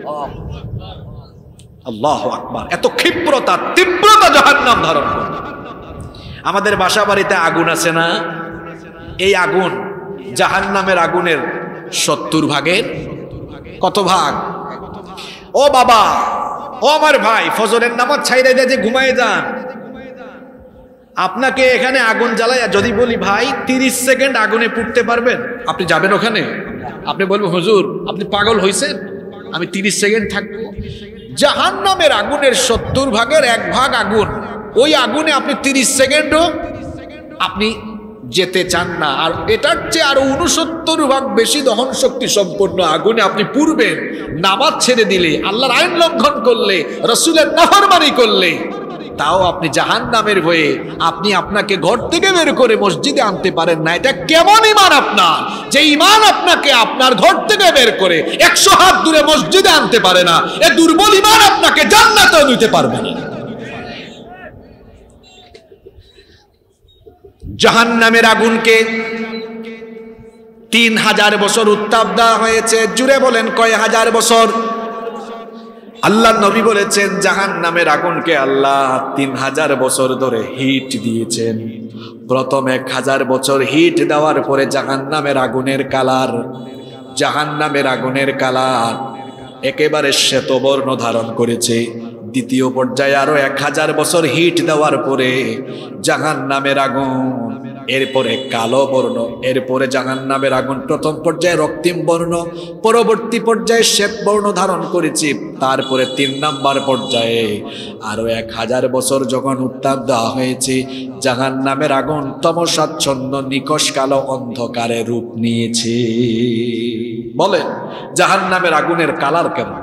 আল্লাহু আকবার! এত ক্ষিপ্রতা তীব্রতা জাহান্নাম ধারণ করে। আমাদের বাসা বাড়িতে আগুন আছে না? এই আগুন জাহান্নামের আগুনের সত্তর ভাগের কত ভাগ? ও বাবা, ও আমার ভাই, ফজরের নামাজ ছাইড়া দিয়ে যে ঘুমায় যান, আপনাকে এখানে আগুন জ্বালাইয়া যদি বলি ভাই তিরিশ সেকেন্ড আগুনে পুড়তে পারবেন, আপনি যাবেন ওখানে? আপনি বলবেন হুজুর আপনি পাগল হয়েছেন, আমি তিরিশ সেকেন্ড থাকবো? জাহান্নামের আগুনের সত্তর ভাগের এক ভাগ আগুন, ওই আগুনে আপনি তিরিশ সেকেন্ডও আপনি যেতে চান না। আর এটার চেয়ে আরো উনসত্তর ভাগ বেশি দহন শক্তি সম্পন্ন আগুনে আপনি পুড়বেন। নামাজ ছেড়ে দিলে, আল্লাহর আইন লঙ্ঘন করলে, রাসূলের নাফরমানি করলে, তাও আপনি জাহান্নামের ভয়ে আপনি আপনাকে ঘর থেকে বের করে মসজিদে আনতে পারেন না। এটা কেমন ঈমান আপনার, যে ঈমান আপনাকে আপনার ঘর থেকে বের করে একশো হাত দূরে মসজিদে আনতে পারে না? এ দুর্বল ঈমান আপনাকে জান্নাতেও নিতে পারবে না। জাহান্নামের আগুনকে তিন হাজার বছর উত্তাপ দেওয়া হয়েছে। জুড়ে বলেন কয় হাজার বছর? আল্লাহ নবী বলেছেন জাহান্নামের আগুনকে আল্লাহ তিন হাজার বছর ধরে হিট দিয়েছেন। প্রথম এক হাজার বছর হিট দেওয়ার পরে জাহান্নামের আগুনের কালার জাহান্নামের আগুনের কালার একেবারে শ্বেতবর্ণ ধারণ করেছে। দ্বিতীয় পর্যায়ে আরো এক হাজার বছর হিট দেওয়ার পরে জাহান্নামের আগুন এরপরে কালো বর্ণ, এরপরে জাহান্নামের আগুন প্রথম পর্যায়ে রক্তিম বর্ণ, পরবর্তী পর্যায়ে শ্বেত বর্ণ ধারণ করেছে। তারপরে তিন নাম্বার পর্যায়ে আরো এক হাজার বছর যখন উত্তাপ দেওয়া হয়েছে, জাহান্নামের আগুন তমসাচ্ছন্ন নিকষ কালো অন্ধকারে রূপ নিয়েছে। বলেন জাহান্নামের আগুনের কালার কেমন?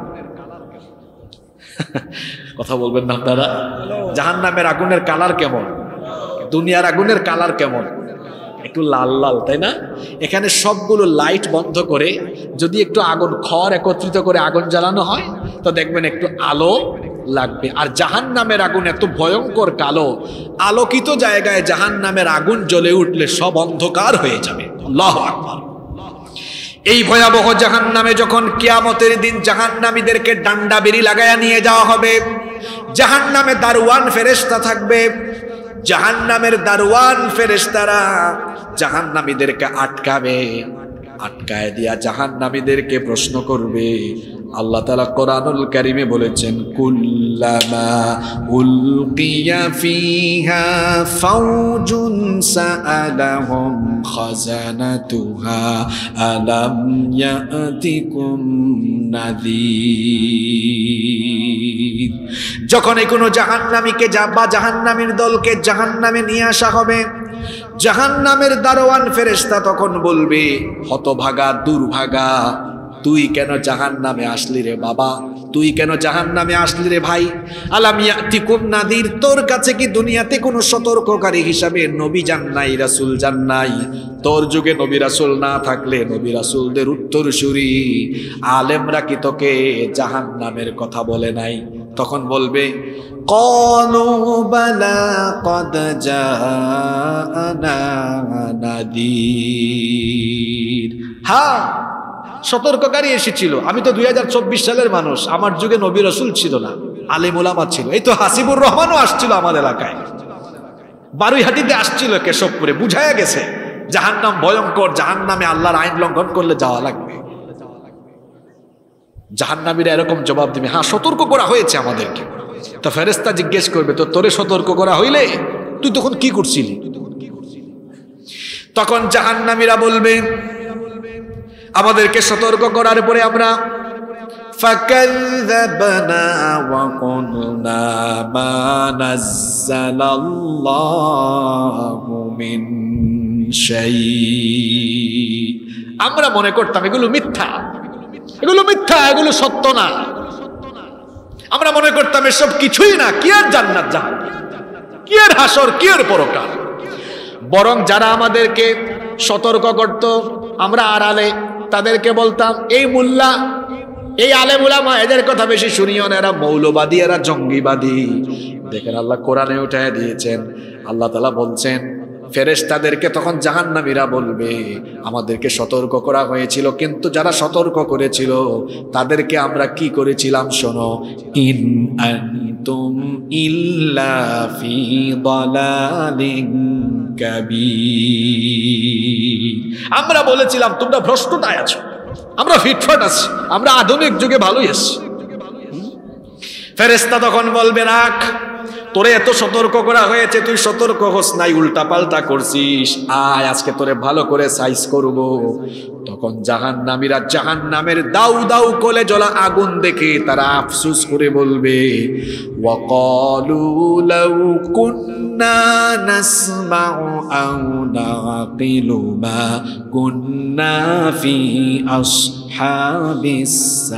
কথা বলবেন না আপনারা? জাহান্নামের আগুনের কালার কেমন? দুনিয়ার আগুনের কালার কেমন? একটু লাল লাল, তাই না? এখানে সবগুলো লাইট বন্ধ করে যদি একটু আগুন খড় একত্রিত করে আগুন জ্বালানো হয় তো দেখবেন একটু আলো লাগবে। আর জাহান্নামের আগুন এত ভয়ঙ্কর কালো, আলোকিত জায়গায় জাহান্নামের আগুন জ্বলে উঠলে সব অন্ধকার হয়ে যাবে। আল্লাহু আকবার! এই ভয়াবহ জাহান্নামে যখন কিয়ামতের দিন জাহান্নামীদেরকে ডান্ডা বেরি লাগায়া নিয়ে যাওয়া হবে, জাহান্নামে দারওয়ান ফেরেশতা থাকবে। জাহান্নামের দারওয়ান ফেরেশতারা জাহান্নামীদেরকে আটকাবে। আটকায় দিয়া জাহান্নামীদেরকে প্রশ্ন করবে। আল্লাহ তাআলা কোরআনুল কারীমে বলেছেন কুল্লামা উলকিয়া ফিহা ফাওজুন সাআলাহুম খাজানাতুহা আলাম ইয়াতিকুম নাযীর। যখন কোনো জাহান্নামীকে বা জাহান্নামীর দলকে জাহান্নামে নিয়ে আসা হবে, জাহান্নামের দারওয়ান ফেরেশতা তখন বলবে হতভাগা দুর্ভাগা, তুই কেন জাহান্নামে আসলি রে বাবা, তুই কেন জাহান্নামে আসলি রে ভাই? আলাম ইয়াতিকুম নাযীর, তোর কাছে কি দুনিয়াতে কোনো সতর্ককারী হিসাবে নবী যান নাই, রাসূল যান নাই? তোর যুগে নবী রাসূল না থাকলে নবী রাসূলদের উত্তরসূরি আলেমরা কি তোকে জাহান্নামের কথা বলে নাই? তখন বলবে ক্বালু বালা ক্বাদ জাআনা নাযীর। হ্যাঁ, সতর্ককারী এসেছিল। আমি তো দুই হাজার চব্বিশ সালের মানুষ, আমার যুগে নবী রাসূল ছিল না, আলেম ওলামা ছিল। এই তো হাসিবুর রহমানও আসছিল আমার এলাকায়, বারুইহাটিতে আসছিল, কেশবপুরে, বুঝায়া গেছে জাহান্নাম ভয়ঙ্কর, জাহান্নামে আল্লাহর আইন লঙ্ঘন করলে যাওয়া লাগবে। জাহান্নামীরা এরকম জবাব দিবে, হ্যাঁ সতর্ক করা হয়েছে আমাদেরকে। তো ফেরেশতা জিজ্ঞেস করবে, তো তোরে সতর্ক করা হইলে তুই তখন কি করছিলি? তখন জাহান্নামীরা বলবে, আমাদেরকে সতর্ক করার পরে আমরা ফাকাযযাবনা ওয়া কুলনা মা নাযালাল্লাহু মিন শাই, আমরা মনে করতাম এগুলো মিথ্যা, এগুলো মিথ্যা, এগুলো সত্য না। আমরা মনে করতাম এসব কিছুই না, কি আর জান্নাত জাহান্নাম, কি আর হাসর, কি আর পরকাল। বরং যারা আমাদেরকে সতর্ক করত, আমরা আড়ালে তাদেরকে বলতাম, এই মুল্লা, এই আলেম উলামা, এদের কথা বেশি শুনিও না, এরা মৌলবাদী, এরা জঙ্গিবাদী। দেখেন আল্লাহ কোরআনে উঠায় দিয়েছেন, আল্লাহ তাআলা বলছেন ফেরেশতাদেরকে তখন জাহান্নামীরা বলবে, আমাদেরকে সতর্ক করা হয়েছিল, কিন্তু যারা সতর্ক করেছিল তাদেরকে আমরা কি করেছিলাম শোনো, ইন আনতুম ইল্লা ফি দালালিন কাবীর, আমরা বলেছিলাম তোমরা ভ্রষ্টতায় আছো, আমরা ফিটফাট আছি, আমরা আধুনিক যুগে ভালোই আছি। ফেরেশতা তখন বলবে, রাখ, তোরে এত সতর্ক করা হয়েছে, তুই সতর্ক হোস নাই, উল্টা পাল্টা করছিস, আয় আজকে তোরে ভালো করে সাইজ করব। তখন জাহান্নামীরা জাহান্নামের দাউ দাউ কোলে জ্বলা আগুন দেখে তারা আফসোস করে বলবে, ওয়াকালু লাউ কুন্না নাসমাউ আও নাকিলু মা কুন্না ফি আসহাবিস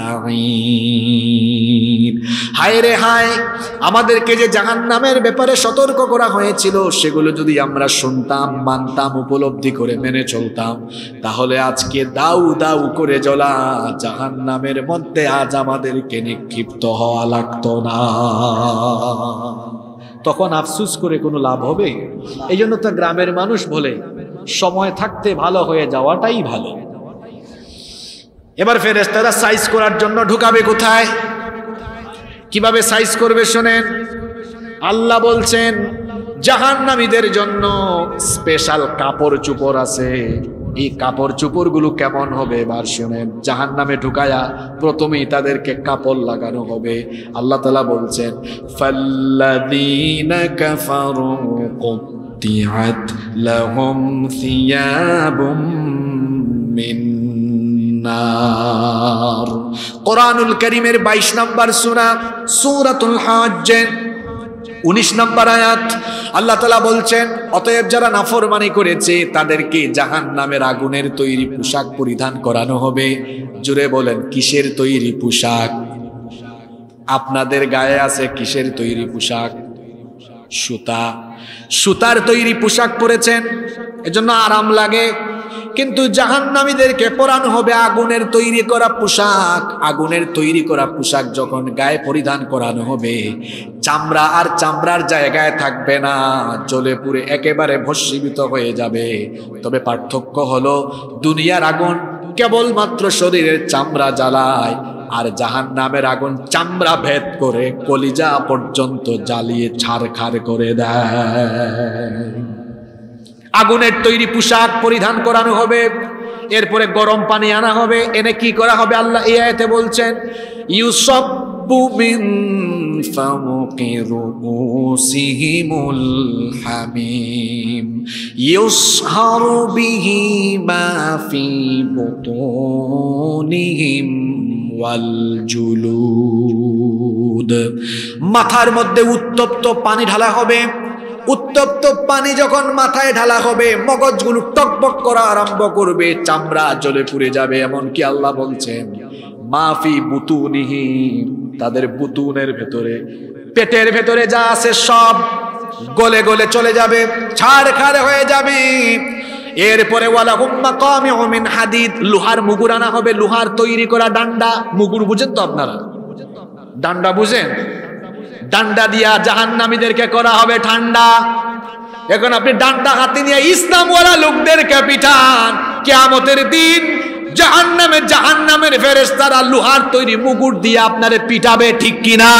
সাঈর, হায় রে হায়, আমাদেরকে যে জাহান্নামের ব্যাপারে সতর্ক করা হয়েছিল সেগুলো যদি আমরা শুনতাম, মানতাম, উপলব্ধি করে মেনে চলতাম, তাহলে আজকে দাউ দাউ করে জ্বলা জাহান্নামের মধ্যে আজ আমাদেরকে নিক্ষিপ্ত হওয়া লাগতো না। তখন আফসোস করে কোনো লাভ হবে? এই জন্য তো গ্রামের মানুষ বলে সময় থাকতে ভালো হয়ে যাওয়াটাই ভালো। এবার ফেরেশতারা সাইজ করার জন্য ঢুকাবে কোথায়, কিভাবে সাইজ করবে শোনেন। আল্লাহ বলছেন জাহান্নামীদের জন্য স্পেশাল কাপড় চোপড় আছে। এই কাপড় চোপড় গুলো কেমন হবে এবার শোনেন। জাহান্নামে ঢুকায়া প্রথমেই তাদেরকে কাপড় লাগানো হবে। আল্লাহ তাআলা বলছেন ফাল্লাযীনা কাফারু কুত্তিআত লাহুম সিয়াবুম মিন নার। কোরআনুল কারীমের বাইশ নম্বর সূরা সূরাতুল হজ্জ উনিশ নম্বর আয়াত আল্লাহ তাআলা বলছেন, অতএব যারা নাফরমানি করেছে তাদেরকে জাহান্নামের আগুনের তৈরি পোশাক পরিধান করানো হবে। জুড়ে বলেন কিসের তৈরি পোশাক? আপনাদের গায়ে আছে কিসের তৈরি পোশাক? সুতা। সুতার তৈরি পোশাক পরেছেন, এজন্য আরাম লাগে। কিন্তু জাহান্নামীদেরকে পরানো হবে আগুনের তৈরি করা পোশাক। আগুনের তৈরি করা পোশাক যখন গায়ে পরিধান করানো হবে, চামড়া আর চামড়ার জায়গায় থাকবে না, জ্বলে পুড়ে একেবারে ভস্মীভূত হয়ে যাবে। তবে পার্থক্য হলো দুনিয়ার আগুন কেবলমাত্র শরীরের চামড়া জ্বালায়, আর জাহান্নামের আগুন চামড়া ভেদ করে কলিজা পর্যন্ত জ্বালিয়ে ছারখার করে দেয়। আগুনের তৈরি পোশাক পরিধান করানো হবে, এরপরে গরম পানি আনা হবে। এনে কি করা হবে আল্লাহ এই আয়াতে বলছেন, ইউসাব্বু মিন ফাওকি রুউসিহিমুল হামিম ইউসহারু বিহি মা ফি বুতুনিহিম ওয়াল জুলুদ। মাথার মধ্যে উত্তপ্ত পানি ঢালা হবে। উত্তপ্ত পানি যখন মাথায় ঢালা হবে, মগজগুলো টকবক করা আরম্ভ করবে, চামড়া জ্বলে পুড়ে যাবে। এমনকি আল্লাহ বলছেন মাফি বুতুনিহিম, তাদের বুতুনের ভেতরে, পেটের ভেতরে যা আছে সব গলে গলে চলে যাবে, ছারখার হয়ে যাবে। এরপরে ওয়ালাহুম মাকামিউ মিন হাদিদ, লোহার মুগুর আনা হবে, লোহার তৈরি করা ডান্ডা। মুগুর বুঝেন তো আপনারা? ডান্ডা বুঝেন? ডান্ডা দিয়া জাহান্নামীদেরকে করা হবে ঠান্ডা। এখন আপনি ডান্ডা হাতে নিয়ে ইসলামওয়ালা লোকদেরকে পিঠান, কিয়ামতের দিন জাহান্নামে জাহান্নামের ফেরেশতারা লোহার তৈরি মুকুট দিয়ে আপনারে পিটাবে, ঠিক কিনা?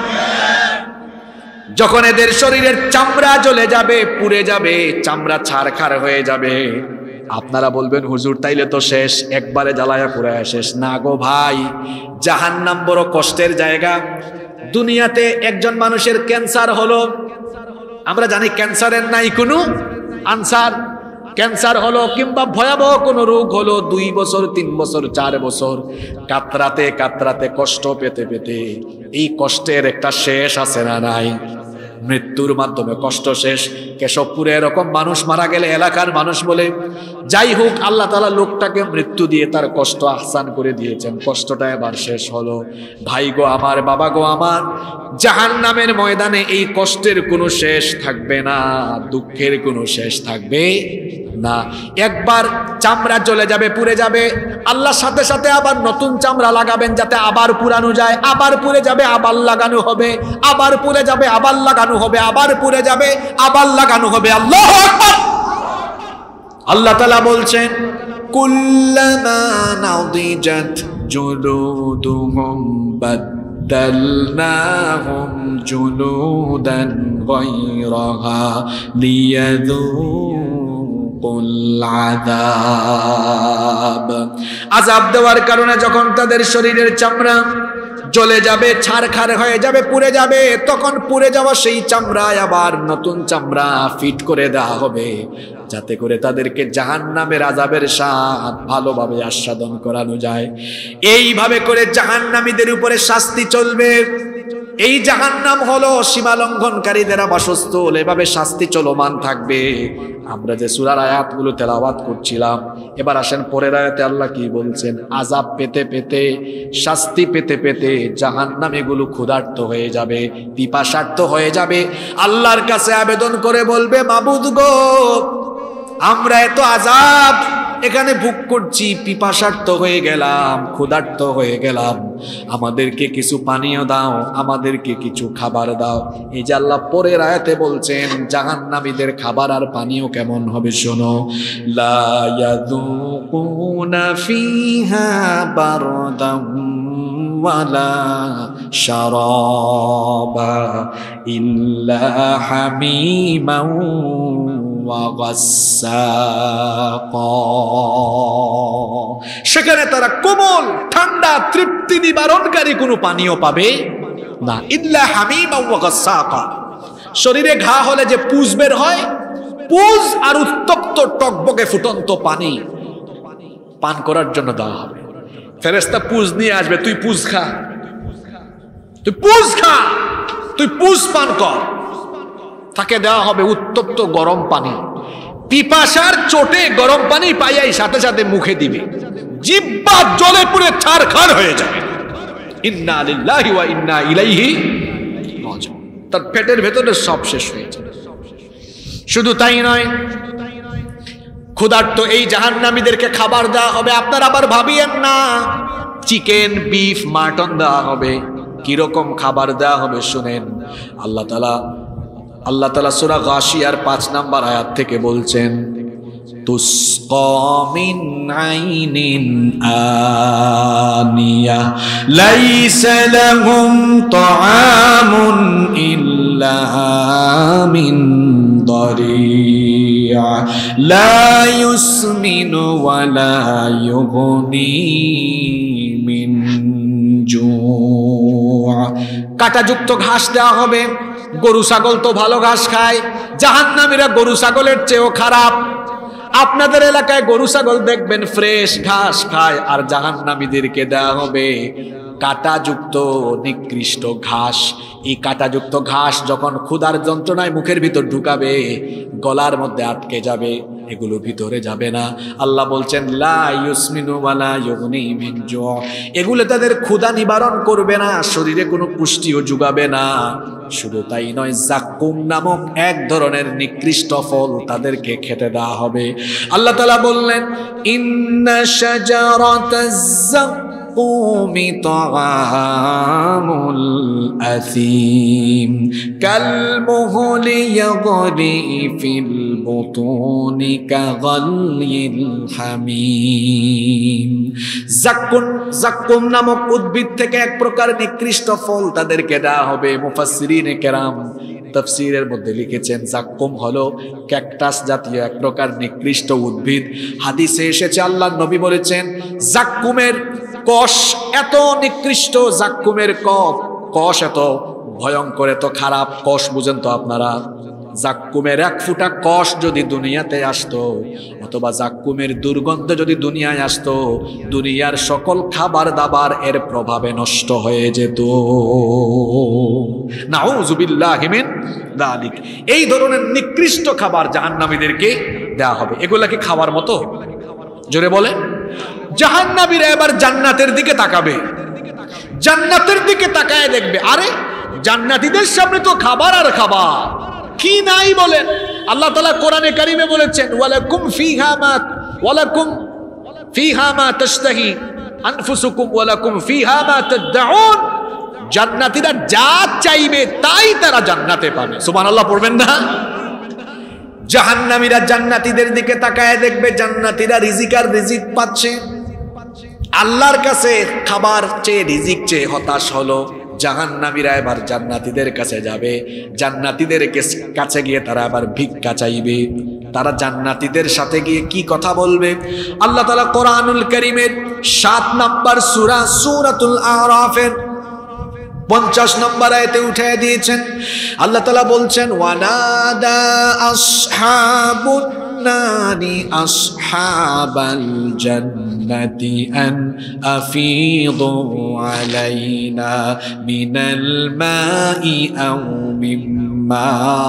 যখন এদের শরীরের চামড়া জ্বলে যাবে, পুড়ে যাবে, চামড়া ছারখার হয়ে যাবে, আপনারা বলবেন হুজুর তাইলে তো শেষ, একবারে জ্বালায়া পুরায়া শেষ। না গো ভাই, জাহান্নাম বড় কষ্টের জায়গা। দুনিয়াতে একজন মানুষের ক্যান্সার হলো, আমরা জানি ক্যান্সারের নাই কোনো আনসার। ক্যান্সার হলো কিংবা ভয়াবহ কোনো রোগ হলো, দুই বছর তিন বছর চার বছর কাতরাতে কাতরাতে কষ্ট পেতে পেতে এই কষ্টের একটা শেষ আছে না নাই? মৃত্যুর মাধ্যমে কষ্ট শেষ। কেশবপুরে এরকম মানুষ মারা গেলে এলাকার মানুষ বলে, যাই হোক আল্লাহ তাআলা লোকটাকে মৃত্যু দিয়ে তার কষ্ট আহসান করে দিয়েছেন, কষ্টটা এবার শেষ হলো। ভাই গো আমার, বাবা গো আমার, জাহান্নামের ময়দানে এই কষ্টের কোনো শেষ থাকবে না, দুঃখের কোনো শেষ থাকবে না। একবার চামড়া জ্বলে যাবে, পুড়ে যাবে, আল্লাহর সাথে সাথে আবার নতুন চামড়া লাগাবেন যাতে আবার পুরানো যায়, আবার পুড়ে যাবে, আবার লাগানো হবে, আবার পুড়ে যাবে, আবার লাগানো হবে, আবার পুড়ে যাবে, আবার লাগানো হবে। আল্লাহু আকবার। আল্লাহ তাআলা বলছেন, কুল্লামা নাদিজাত জুলুদুহুম বাদদালনাহুম জুলুদান গায়রাহা লিয়াযুকুল আযাব। আযাব দেওয়ার কারণে যখন তাদের শরীরের চামড়া জ্বলে যাবে, ছারখার হয়ে যাবে, পুড়ে যাবে, তখন পুড়ে যাওয়া সেই চামড়ায় আবার নতুন চামড়া ফিট করে দেওয়া হবে যাতে করে তাদেরকে জাহান্নামের আযাবের স্বাদ ভালোভাবে আস্বাদন করানো যায়। এইভাবে করে জাহান্নামীদের উপরে শাস্তি চলবে। এই জাহান্নাম হলো সীমা লঙ্ঘনকারীদের বাসস্থল, এভাবে শাস্তি চলমান থাকবে। আমরা যে সূরার আয়াতগুলো তেলাওয়াত করছিলাম, এবার আসেন পরের আয়াতে আল্লাহ কি বলছেন। আযাব পেতে পেতে, শাস্তি পেতে পেতে জাহান্নামীগুলো ক্ষুধার্ত হয়ে যাবে, পিপাসার্ত হয়ে যাবে, আল্লাহর কাছে আবেদন করে বলবে, মাবুদ গো, আমরা এত আযাব এখানে ভোগ করছি, পিপাসার্ত হয়ে গেলাম, ক্ষুধার্ত হয়ে গেলাম, আমাদেরকে কিছু পানীয় দাও, আমাদেরকে কিছু খাবার দাও। এই যে আল্লাহ পরের আয়াতে বলছেন জাহান্নামীদের খাবার আর পানীয় কেমন হবে শোনো। লা ইয়াযুকুনা ফিহা বারদাম ওয়ালা শারাবা ইল্লা হামিমান ওয়া গাসসাকা। সেখানে তারা কোমল ঠান্ডা তৃপ্তি নিবারণকারী কোনো পানীয় পাবে না। ইল্লা হামিমান ওয়া গাসসাকা। শরীরে ঘা হলে যে পুজ বের হয়, পুজ আর উত্তপ্ত টকবকে ফুটন্ত পানি পান করার জন্য দেওয়া হবে। ফেরেশতা পুজ নিয়ে আসবে, তুই পুজ খা, তুই পুজ খা, তুই পুজ পান কর। তাকে দেওয়া হবে উত্তপ্ত গরম পানি, পিপাসার চোটে গরম পানি পাইয়াই সাথে সাথে মুখে দিবে, জিহ্বা জ্বলে পুড়ে ছারখার হয়ে যাবে। ইন্না লিল্লাহি ওয়া ইন্না ইলাইহি রাজিউন। তার পেটের ভেতরে সব শেষ হয়ে যাবে। শুধু তাই নয়, ক্ষুধার্ত এই জাহান্নামীদেরকে খাবার দেওয়া হবে। আপনারা আবার ভাবিয়েন না চিকেন, বিফ, মাটন দেওয়া হবে। কিরকম খাবার দেওয়া হবে শুনেন। আল্লাহ তাআলা আল্লাহ তাআলা সূরা গাশিয়ার পাঁচ নাম্বার আয়াত থেকে বলছেন, তুসকা মিন আইনিন আনিয়া লাইসা লাহুম তাআমুন ইল্লা মিন দারিয়া লা ইউসমিনু ওয়া লা ইউগনি মিন জু। কাঁটাযুক্ত ঘাস দেওয়া হবে। গরু ছাগল তো ভালো ঘাস খায়, জাহান্নামীরা গরু ছাগলের চেয়েও খারাপ। আপনাদের এলাকায় গরু ছাগল দেখবেন ফ্রেশ ঘাস খায়, আর জাহান্নামীদেরকে দেওয়া হবে কাঁটাযুক্ত নিকৃষ্ট ঘাস। এই কাঁটাযুক্ত ঘাস যখন ক্ষুধার যন্ত্রণায় মুখের ভিতর ঢুকাবে, গলার মধ্যে আটকে যাবে, এগুলো ভিতরে যাবে না। আল্লাহ বলছেন লা ইউসমিনু ওয়ালা ইউগনি মিন জু। এগুলো তাদের ক্ষুধা নিবারণ করবে না, শরীরে কোনো পুষ্টিও যোগাবে না। শুধু তাই নয়, জাক্কুম নামক এক ধরনের নিকৃষ্ট ফল তাদেরকে খেতে দেওয়া হবে। আল্লাহ তাআলা বললেন ইন্না শাজারাতাজ الزقوم طعام الأثيم كالمهل يغلي في البطون كغلي الحميم জাক্কুম জাক্কুম নামক উদ্ভিদ থেকে এক প্রকার নিকৃষ্ট ফল তাদেরকে দেওয়া হবে। মুফাসসিরিনে কেরাম তাফসীরের মধ্যে লিখেছেন জাক্কুম হলো ক্যাকটাস জাতীয় এক প্রকার নিকৃষ্ট উদ্ভিদ। হাদিসে এসেছে আল্লাহর নবী বলেছেন জাক্কুমের কষ এত নিকৃষ্ট, জাক্কুমের কষ কষ এত ভয়ঙ্কর, এত খারাপ। কষ বুঝেন তো আপনারা? জাক্কুমের এক ফুটা কষ যদি দুনিয়াতে আসতো, অথবা জাক্কুমের দুর্গন্ধ যদি দুনিয়ায় আসতো, দুনিয়ার সকল খাবার দাবার এর প্রভাবে নষ্ট হয়ে যেত। নাউযুবিল্লাহি মিন যালিক। এই ধরনের নিকৃষ্ট খাবার জাহান্নামীদেরকে দেয়া হবে। এগুলা কি খাবার মতো? জোরে বলে। জাহান্নামীরা এবার জান্নাতের দিকে তাকাবে, জান্নাতের দিকে তাকায় দেখবে আরে জান্নাতীদের সামনে তো খাবার আর খাবার, কি নাই বলেন। আল্লাহ তাআলা কোরআনে কারীমে বলেছেন ওয়ালাকুম ফিহা মা ওয়ালাকুম ফিহা মা তাশতাহি আনফুসুকুম ওয়ালাকুম ফিহা মা তাদউন। জান্নাতীরা যা চাইবে তাই তারা জান্নাতে পাবে। সুবহানাল্লাহ পড়বেন না? জাহান্নামীরা জান্নাতীদের দিকে তাকায় দেখবে জান্নাতীরা রিজিক আর রিজিক পাচ্ছে, আল্লাহর কাছে খাবার চেয়ে রিজিক চেয়ে হতাশ হলো। জাহান্নামীরা এবার জান্নাতীদের কাছে যাবে, জান্নাতীদের কাছে গিয়ে তারা আবার ভিক্ষা চাইবে। তারা জান্নাতীদের সাথে গিয়ে কি কথা বলবে? আল্লাহ তাআলা কোরআনুল কারীমের সাত নম্বর সূরা সূরাতুল আরাফের পঞ্চাশ নম্বর আয়াতে উঠিয়ে দিয়েছেন। আল্লাহ তাআলা বলছেন ওয়ানাদা আসহাবুন নারি আসহাবাল জান্নাতি আন আফীদু আলাইনা মিনাল মাই আও মিম্মা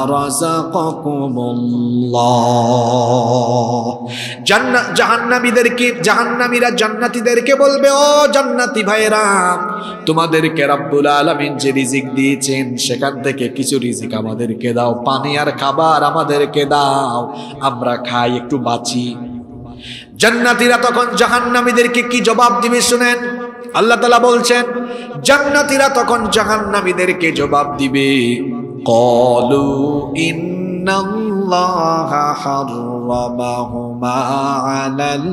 রাযাকাকুমুল্লাহ। জান্নাত জাহান্নামীদেরকে জাহান্নামীরা জান্নাতীদেরকে বলবে ও জান্নাতি ভাইরা, তোমাদেরকে রব্বুল আলামিন যে রিজিক দিয়েছেন সেখান থেকে কিছু রিজিক আমাদেরকে দাও, পানি আর খাবার আমাদেরকে দাও, আমরা খাই একটু বাঁচি। জান্নাতীরা তখন জাহান্নামীদেরকে কি জবাব দিবে শুনেন। আল্লাহ তাআলা বলছেন জান্নাতীরা তখন জাহান্নামীদেরকে জবাব দিবে ক্বালু ইন্নাল্লাহা হাররামাহুমা আলাল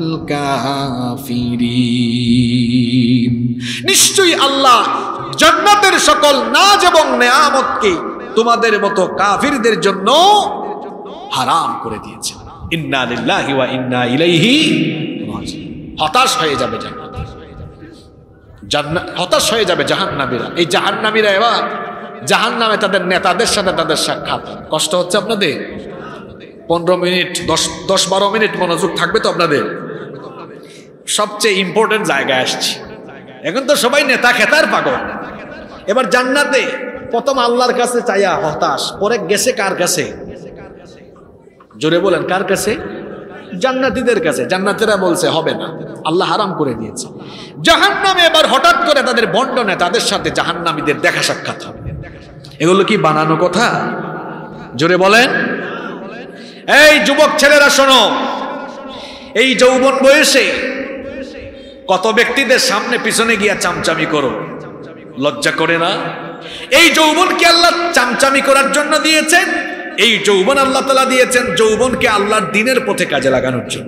কাফিরিন। নিশ্চয়ই আল্লাহ জান্নাতের সকল নাজ এবং নেয়ামতকে তোমাদের মতো কাফিরদের জন্য হারাম করে দিয়েছে। ইন্না লিল্লাহি ওয়া ইন্না ইলাইহি রাজিউন। হতাশ হয়ে যাবে জান্নাত, জান্নাত হতাশ হয়ে যাবে জাহান্নামীরা। এই জাহান্নামীরা এবার জাহান্নামে তাদের নেতাদের সাথে তাদের সাক্ষাৎ। কষ্ট হচ্ছে আপনাদের? পনেরো মিনিট দশ দশ বারো মিনিট মনোযোগ থাকবে তো আপনাদের? সবচেয়ে ইম্পর্টেন্ট জায়গায় আসছি। এখন তো সবাই নেতা খেতার পাগল। এবার জান্নাতে প্রথম আল্লাহর কাছে চাইয়া হতাশ, পরে গেছে কার কাছে? জোরে বলেন কার কাছে? জান্নাতীদের কাছে। জান্নাতীরা বলছে হবে না, আল্লাহ হারাম করে দিয়েছে। জাহান্নামে এবার হঠাৎ করে তাদের বন্ড নেতাদের সাথে জাহান্নামীদের দেখা সাক্ষাৎ হবে। এগুলো কি বানানো কথা? জোরে বলেন। এই যুবক ছেলেরা শোনো, এই যৌবন বয়সে কত ব্যক্তিদের সামনে পিছনে গিয়া চামচামি করো, লজ্জা করে না? এই যৌবনকে আল্লাহ চামচামি করার জন্য দিয়েছেন? এই যৌবন আল্লাহ তাআলা দিয়েছেন যৌবনকে আল্লাহর দ্বীনের পথে কাজে লাগানোর জন্য।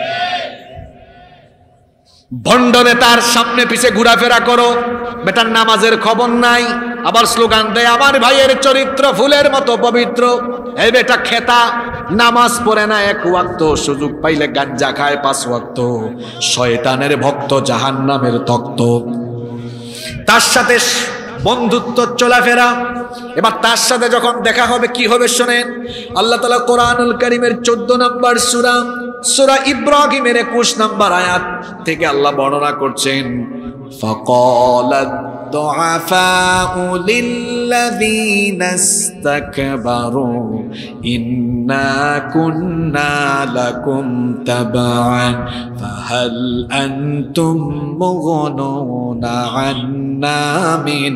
ভণ্ড নেতার সামনে পিছে ঘোরাফেরা করো, বেটার নামাজের খবর নাই, আবার স্লোগান দেয় আমার ভাইয়ের চরিত্র ফুলের মতো পবিত্র। এই বেটা খেতা, নামাজ পড়ে না এক ওয়াক্ত, সুযোগ পাইলে গাঞ্জা খায় পাঁচ ওয়াক্ত, শয়তানের ভক্ত, জাহান্নামের তক্ত। তার সাথে বন্ধুত্ব চলাফেরা। এবার তার সাথে যখন দেখা হবে কি হবে শোনেন। আল্লাহ তাআলা কোরআনুল কারীমের চোদ্দ নম্বর সূরা সূরা ইব্রাহিমের একুশ নম্বর আয়াত থেকে আল্লাহ বর্ণনা করছেন ফাকালাত দুআফাউ লিল্লাযীনা ইসতাকবারু ইন্না কুন্না লাকুম তাবআন ফাহাল আনতুম মুগনুনা আন্না মিন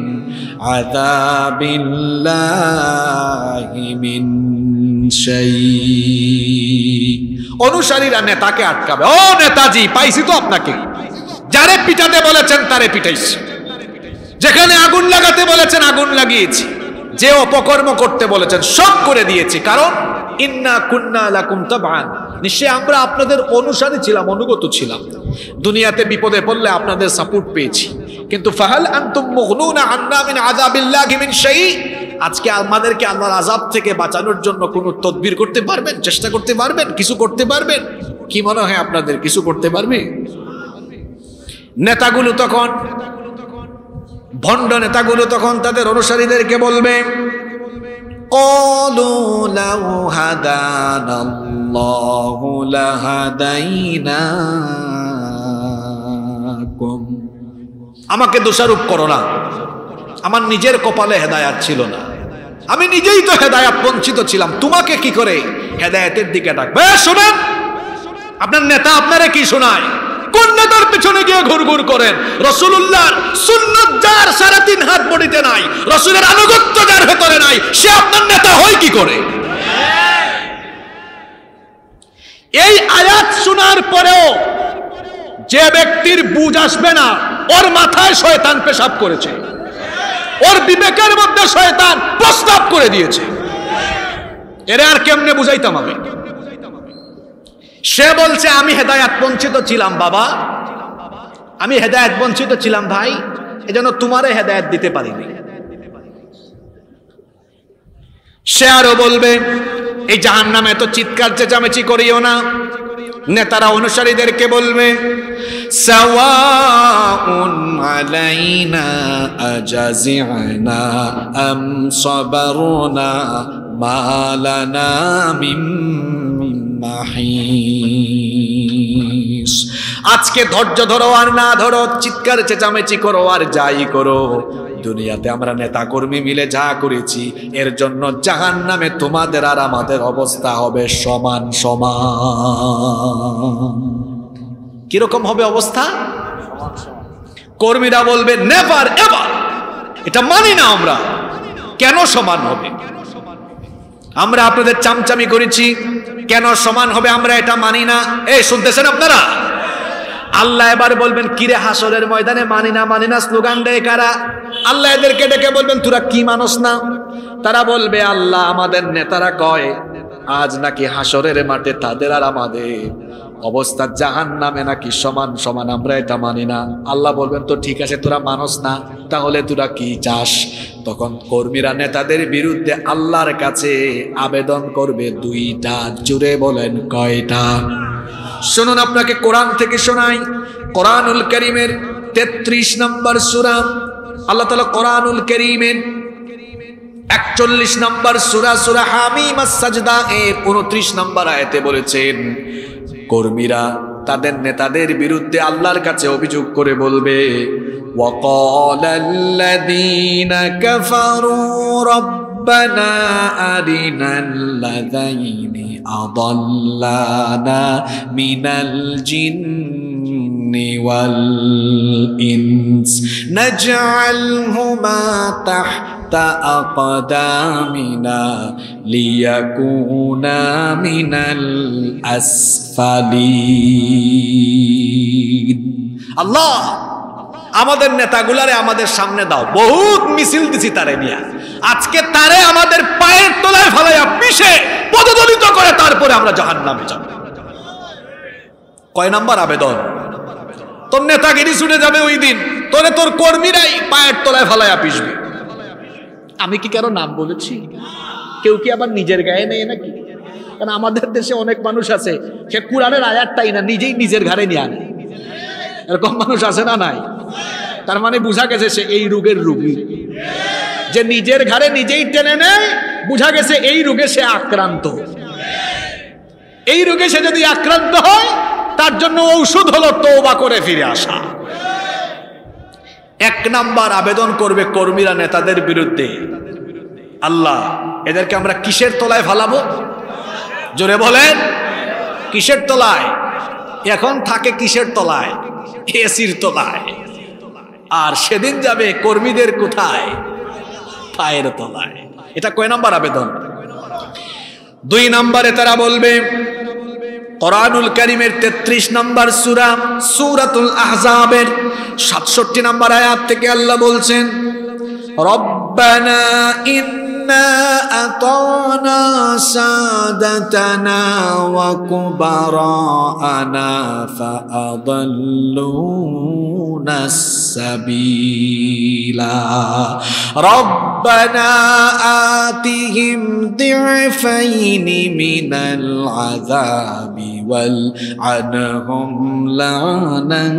আযাবিল্লাহি মিন শাই। অনুসারীরা নেতাকে আটকাবে, ও নেতাজি পাইছি তো আপনাকে, যারে পিটাতে বলেছেন তারে পিটাইছি, যেখানে আগুন লাগাতে বলেছেন আগুন লাগিয়েছি, যে অপকর্ম করতে বলেছেন সব করে দিয়েছি। কারণ ইন্না কুন্না লাকুম তাবান, নিশ্চয় আমরা আপনাদের অনুসারী ছিলাম, অনুগত ছিলাম। দুনিয়াতে বিপদে পড়লে আপনাদের সাপোর্ট পেয়েছি। কিন্তু ফাহাল আনতুম মুগনুনা আন্না মিন আযাবিল্লাহি মিন শাই, আজকে আমাদেরকে আল্লাহর আযাব থেকে বাঁচানোর জন্য কোনো তদবির করতে পারবেন, চেষ্টা করতে পারবেন, কিছু করতে পারবেন? কি মনে হয় আপনাদের কিছু করতে পারবে? নেতাগুলো তখন, ভণ্ড নেতাগুলো তখন তাদের অনুসারীদেরকে বলবে, ক্বালু লাউ হাদানাল্লাহু লাহাদাইনাকুম, আমাকে দোষারোপ করো না, আমার নিজের কপালে হেদায়াত ছিল না, আমি নিজেই তো হেদায়াত বঞ্চিত ছিলাম, তোমাকে কি করে হেদায়াতের দিকে ডাকবে? শুনেন, আপনার নেতা আপনারে কি শোনায়? কোন নেতার পিছনে গিয়ে ঘুরঘুর করেন? রাসূলুল্লাহর সুন্নাত যার সাড়ে তিন হাত বডিতে নাই, রাসূলের আনুগত্য যার ভেতরে নাই, সে আপনার নেতা হয় কি করে? এই আয়াত শোনার পরেও যে ব্যক্তির বুঝ আসবে না, ওর মাথায় শয়তান পেশাব করেছে, ওর বিবেকের মধ্যে শয়তান প্রস্তাব করে দিয়েছে। এর আর কেমনে বুঝাইতাম আমি? সে বলছে আমি হেদায়াত বঞ্চিত ছিলাম বাবা, আমি হেদায়াত বঞ্চিত ছিলাম ভাই, এজন্য তোমারে হেদায়াত দিতে পারিনি। সে আরো বলবে, এই জাহান্নামে এত চিৎকার চেঁচামেচি করিও না। নেতারা অনুসারীদেরকে বলবে, সাওয়াউন আলাইনা আজাজি'না আম সাবারনা মা লানা মিন মাহিস, আজকে ধৈর্য ধরো আর না ধরো, চিৎকার চেঁচামেচি করো আর যাই করো, দুনিয়াতে আমরা নেতা কর্মী মিলে যা করেছি এর জন্য জাহান্নামে তোমাদের আর আমাদের অবস্থা হবে সমান সমান। কিরকম হবে অবস্থা? কর্মীরা বলবে নেভার এভার, এটা মানি না আমরা। কেন সমান হবে? আমরা আপনাদের চামচামি করেছি, কেন সমান হবে আমরা এটা মানি না। এই শুনতেছেন আপনারা? আল্লাহ এবার বলবেন, কিরে হাসরের ময়দানে মানি না মানি না স্লোগান দেয় কারা? আল্লাহ এদেরকে ডেকে বলবেন, তোরা কি মানস না? তারা বলবে, আল্লাহ আমাদের নেতারা কয় আজ নাকি হাসরের মাঠে তাদের আর আমাদের অবস্থা জাহান্নামে নাকি সমান সমান, আমরা এটা মানি না। আল্লাহ বলবেন, তো ঠিক আছে, তোরা মানস না, তাহলে তোরা কি চাস? তখন কর্মীরা নেতাদের বিরুদ্ধে আল্লাহর কাছে আবেদন করবে দুইটা। জুড়ে বলেন কয়টা? শুনুন, আপনাকে কোরআন থেকে শোনাই। কোরআনুল কারীমের তেত্রিশ নম্বর সূরা, আল্লাহ তাআলা কোরআনুল কারীমের একচল্লিশ নম্বর সূরা, সূরা হামিম আস-সাজদা এর উনত্রিশ নম্বর আয়াতে বলেছেন, কর্মীরা তাদের নেতাদের বিরুদ্ধে আল্লাহর কাছে অভিযোগ করে বলবে, ওয়াকালাল্লাযীনা কাফারু রাব্বানা আরিনাল্লাযাইনি আদাল্লানা মিনাল জিন্নি ওয়াল ইনস নাজআলহুমা তাহতা আকদামিনা লিয়াকুনা মিনাল আসফালিন। আল্লাহ আমাদের নেতাগুলারে আমাদের সামনে দাও, বহুত মিছিল দিছি তারে নিয়ে, আজকে তারে আমাদের পায়ের তলায় ফেলাইয়া পিষে পদদলিত করে তারপরে আমরা জাহান্নামে যাব। কয় নাম্বার আবেদন? তোর নেতাগিরি শুনে যাবে ওই দিন, তোরে তোর কর্মীরাই পায়ের তলায় ফেলাইয়া পিষবে। আমি কি কারো নাম বলেছি? কেউ কি আবার নিজের গায়ে নেই নাকি? কারণ আমাদের দেশে অনেক মানুষ আছে, সে কুরআনের আয়াতটাই না নিজেই নিজের ঘাড়ে নিয়ে আনে। এরকম মানুষ আছে না নাই? তার মানে বুঝা গেছে সে এই রোগের রোগী, যে নিজের ঘাড়ে নিজেই টেনে নেয়, বুঝা গেছে এই রোগে সে আক্রান্ত। এই রোগে সে যদি আক্রান্ত হয়, তার জন্য ঔষধ হলো তওবা করে ফিরে আসা। এক নাম্বার আবেদন করবে কর্মীরা নেতাদের বিরুদ্ধে, আল্লাহ এদেরকে আমরা কিসের তলায় ফালাবো? জোরে বলেন, কিসের তলায়? এখন থাকে কিসের তলায়? এসির তলায়। আর সেদিন যাবে কর্মীদের কোথায়? পায়ের তলায়। এটা কয় নাম্বার আবেদন? দুই নাম্বারে তারা বলবে, কোরআনুল কারীমের তেত্রিশ নম্বর সূরা সূরাতুল আহজাবের সাতষট্টি নম্বর আয়াত থেকে আল্লাহ বলছেন, রব্বানা ইন্না আতানা সাদাতানা ওয়া কুবারানা ফাআদাল্লুনাস সাবিলা রব্বানা আতিহিম দি'ফাইনি মিনাল আযাবি ওয়াল আনহুম লানান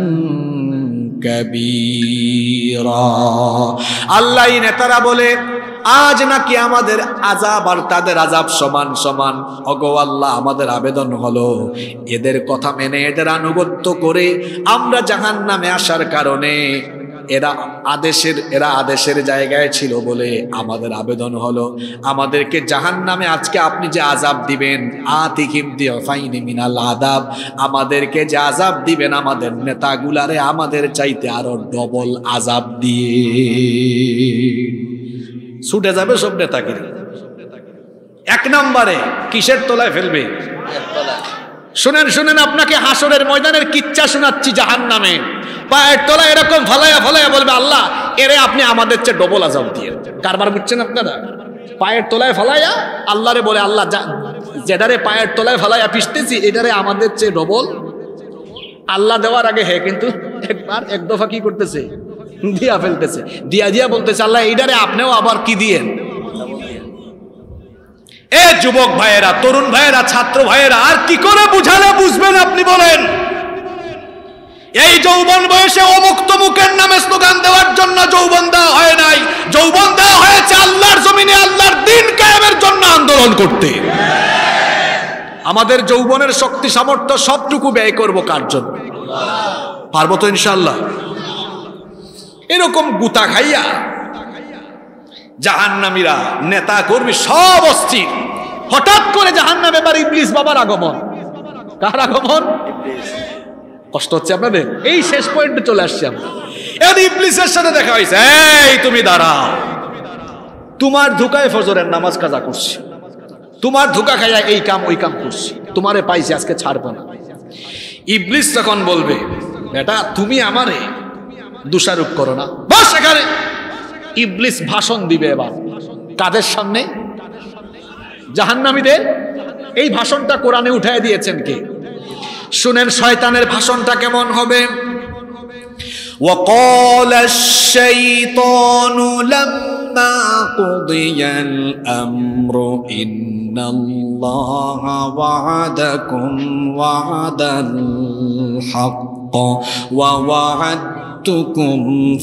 কাবীরা। আল্লাহ নেতারা বলে, আজ নাকি আমাদের আযাব আর তাদের আযাব সমান সমান। ওগো আল্লাহ, আমাদের আবেদন হলো এদের কথা মেনে এদের আনুগত্য করে আমরা জাহান্নামে আসার কারণে এরা আদেশের এরা আদেশের জায়গায় ছিল বলে আমাদের আবেদন হলো আমাদেরকে জাহান্নামে আজকে আপনি যে আযাব দিবেন, আতিহিম দি'ফাইনি মিনাল আযাব, আমাদেরকে যে আযাব দিবেন আমাদের নেতাগুলারে আমাদের চাইতে আরো ডবল আযাব দিয়ে ছুটে যাবে সব নেতাগিরি। এক নম্বরে কিসের তলায় ফেলবে? শুনেন শুনেন, আপনাকে হাসরের ময়দানের কিচ্ছা শোনাচ্ছি। জাহান্নামে পায়ের তলায় এরকম ফালাইয়া ফালাইয়া বলবে, আল্লাহ এরে আপনি আমাদের চেয়ে ডবল আযাব দিয়ে। কারবার বুঝছেন আপনারা? পায়ের তলায় ফালাইয়া আল্লাহরে বলে, আল্লাহ যেটারে পায়ের তলায় ফালাইয়া পিষতেছি এটারে আমাদের চেয়ে ডবল। আল্লাহ দেওয়ার আগে হে কিন্তু একবার এক দফা কি করতেছে? দিয়া ফেলতেছে। দিয়া দিয়া বলতেছে, আল্লাহ এইটারে আপনিও আবার কি দিয়েন। এ যুবক ভাইয়েরা, তরুণ ভাইয়েরা, ছাত্র ভাইয়েরা, আর কি করে বুঝালে বুঝবেন আপনি বলেন? এই যৌবন বয়সে অমুক তমুকের নামে স্লোগান দেওয়ার জন্য যৌবন দেওয়া হয় নাই। যৌবন দেওয়া হয়েছে আল্লাহর জমিনে আল্লাহর দ্বীন কায়েমের জন্য আন্দোলন করতে। আমাদের যৌবনের শক্তি সামর্থ্য সবটুকু ব্যয় করব কার জন্য? পারবো তো ইনশাআল্লাহ। এরকম গুতা খাইয়া জাহান্নামীরা নেতা কর্মী সব অস্থির। হঠাৎ করে জাহান্নামে এবার ইবলিস বাবার আগমন। কার আগমন? কষ্ট হচ্ছে আপনাদের? এই শেষ পয়েন্টে চলে আসছি আমরা। এর ইবলিসের সাথে দেখা হয়েছে, এই তুমি দাঁড়াও, তোমার ধোকায় ফজরের নামাজ কাজা করছি, তোমার ধোকা খাইয়া এই কাম ওই কাম করছি, তোমারে পাইছি আজকে ছাড়বো না। ইবলিস তখন বলবে, বেটা তুমি আমারে দোষারোপ করো না, বস এখানে। ইবলিস ভাষণ দিবে এবার কাদের সামনে? জাহান্নামীদের। এই ভাষণটা কোরআনে উঠায় দিয়েছেন কে? শুনেন শয়তানের ভাষণটা কেমন হবে। وقال الشيطان لما قضي الأمر إن الله وعدكم وعد الحق ووعدتكم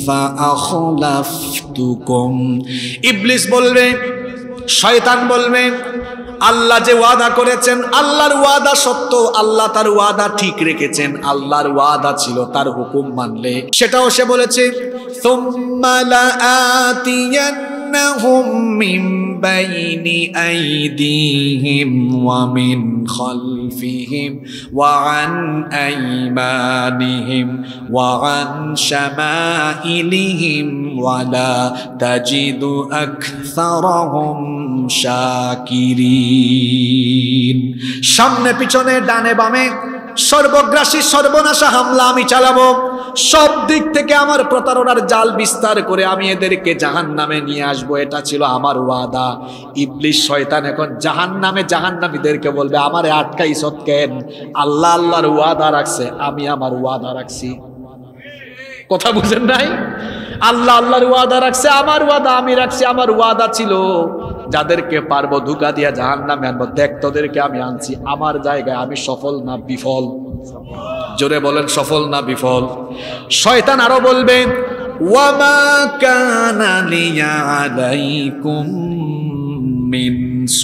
فأخلفتكم। ইবলিস বলবে, শয়তান বলবে, আল্লাহ যে ওয়াদা করেছেন আল্লাহর ওয়াদা সত্য, আল্লাহ তার ওয়াদা ঠিক রেখেছেন, আল্লাহর ওয়াদা ছিল তার হুকুম মানলে। সেটাও সে বলেছে, সুম্মা লাআতিয়ান্নাহুম মিন বাইনি আইদিহিম ওয়া মিন খালফিহিম ওয়া আন আইমানিহিম ওয়া আন শামাইলিহিম ওয়া লা তাজিদু আকসারাহুম শাকিরিন। সামনে পিছনে ডানে বামে সর্বগ্রাসী সর্বনাশা হামলা আমি চালাবো। সব দিক থেকে আমার প্রতারণার জাল বিস্তার করে আমি এদেরকে জাহান্নামে নিয়ে আসবো। এটা ছিল আমার ওয়াদা। ইবলিস শয়তান এখন জাহান্নামে জাহান্নামীদেরকে বলবে, আমারে আটকাইছত কেন? আল্লাহ আল্লাহর ওয়াদা রাখছে, আমি আমার ওয়াদা রাখছি। কথা বুঝেন নাই? আল্লাহ আল্লাহর ওয়াদা রাখছে, আমার ওয়াদা আমি রাখছি। আমার ওয়াদা ছিল যাদেরকে পারবো ধোঁকা দিয়া জাহান্নামে আনবো, দেখ তোদেরকে আমি আনছি। আমার জায়গায় আমি সফল না বিফল? জোরে বলেন, সফল না বিফল? শয়তান আরো বলবে, ওয়ামা কানা লিয়া আলাইকুম মিন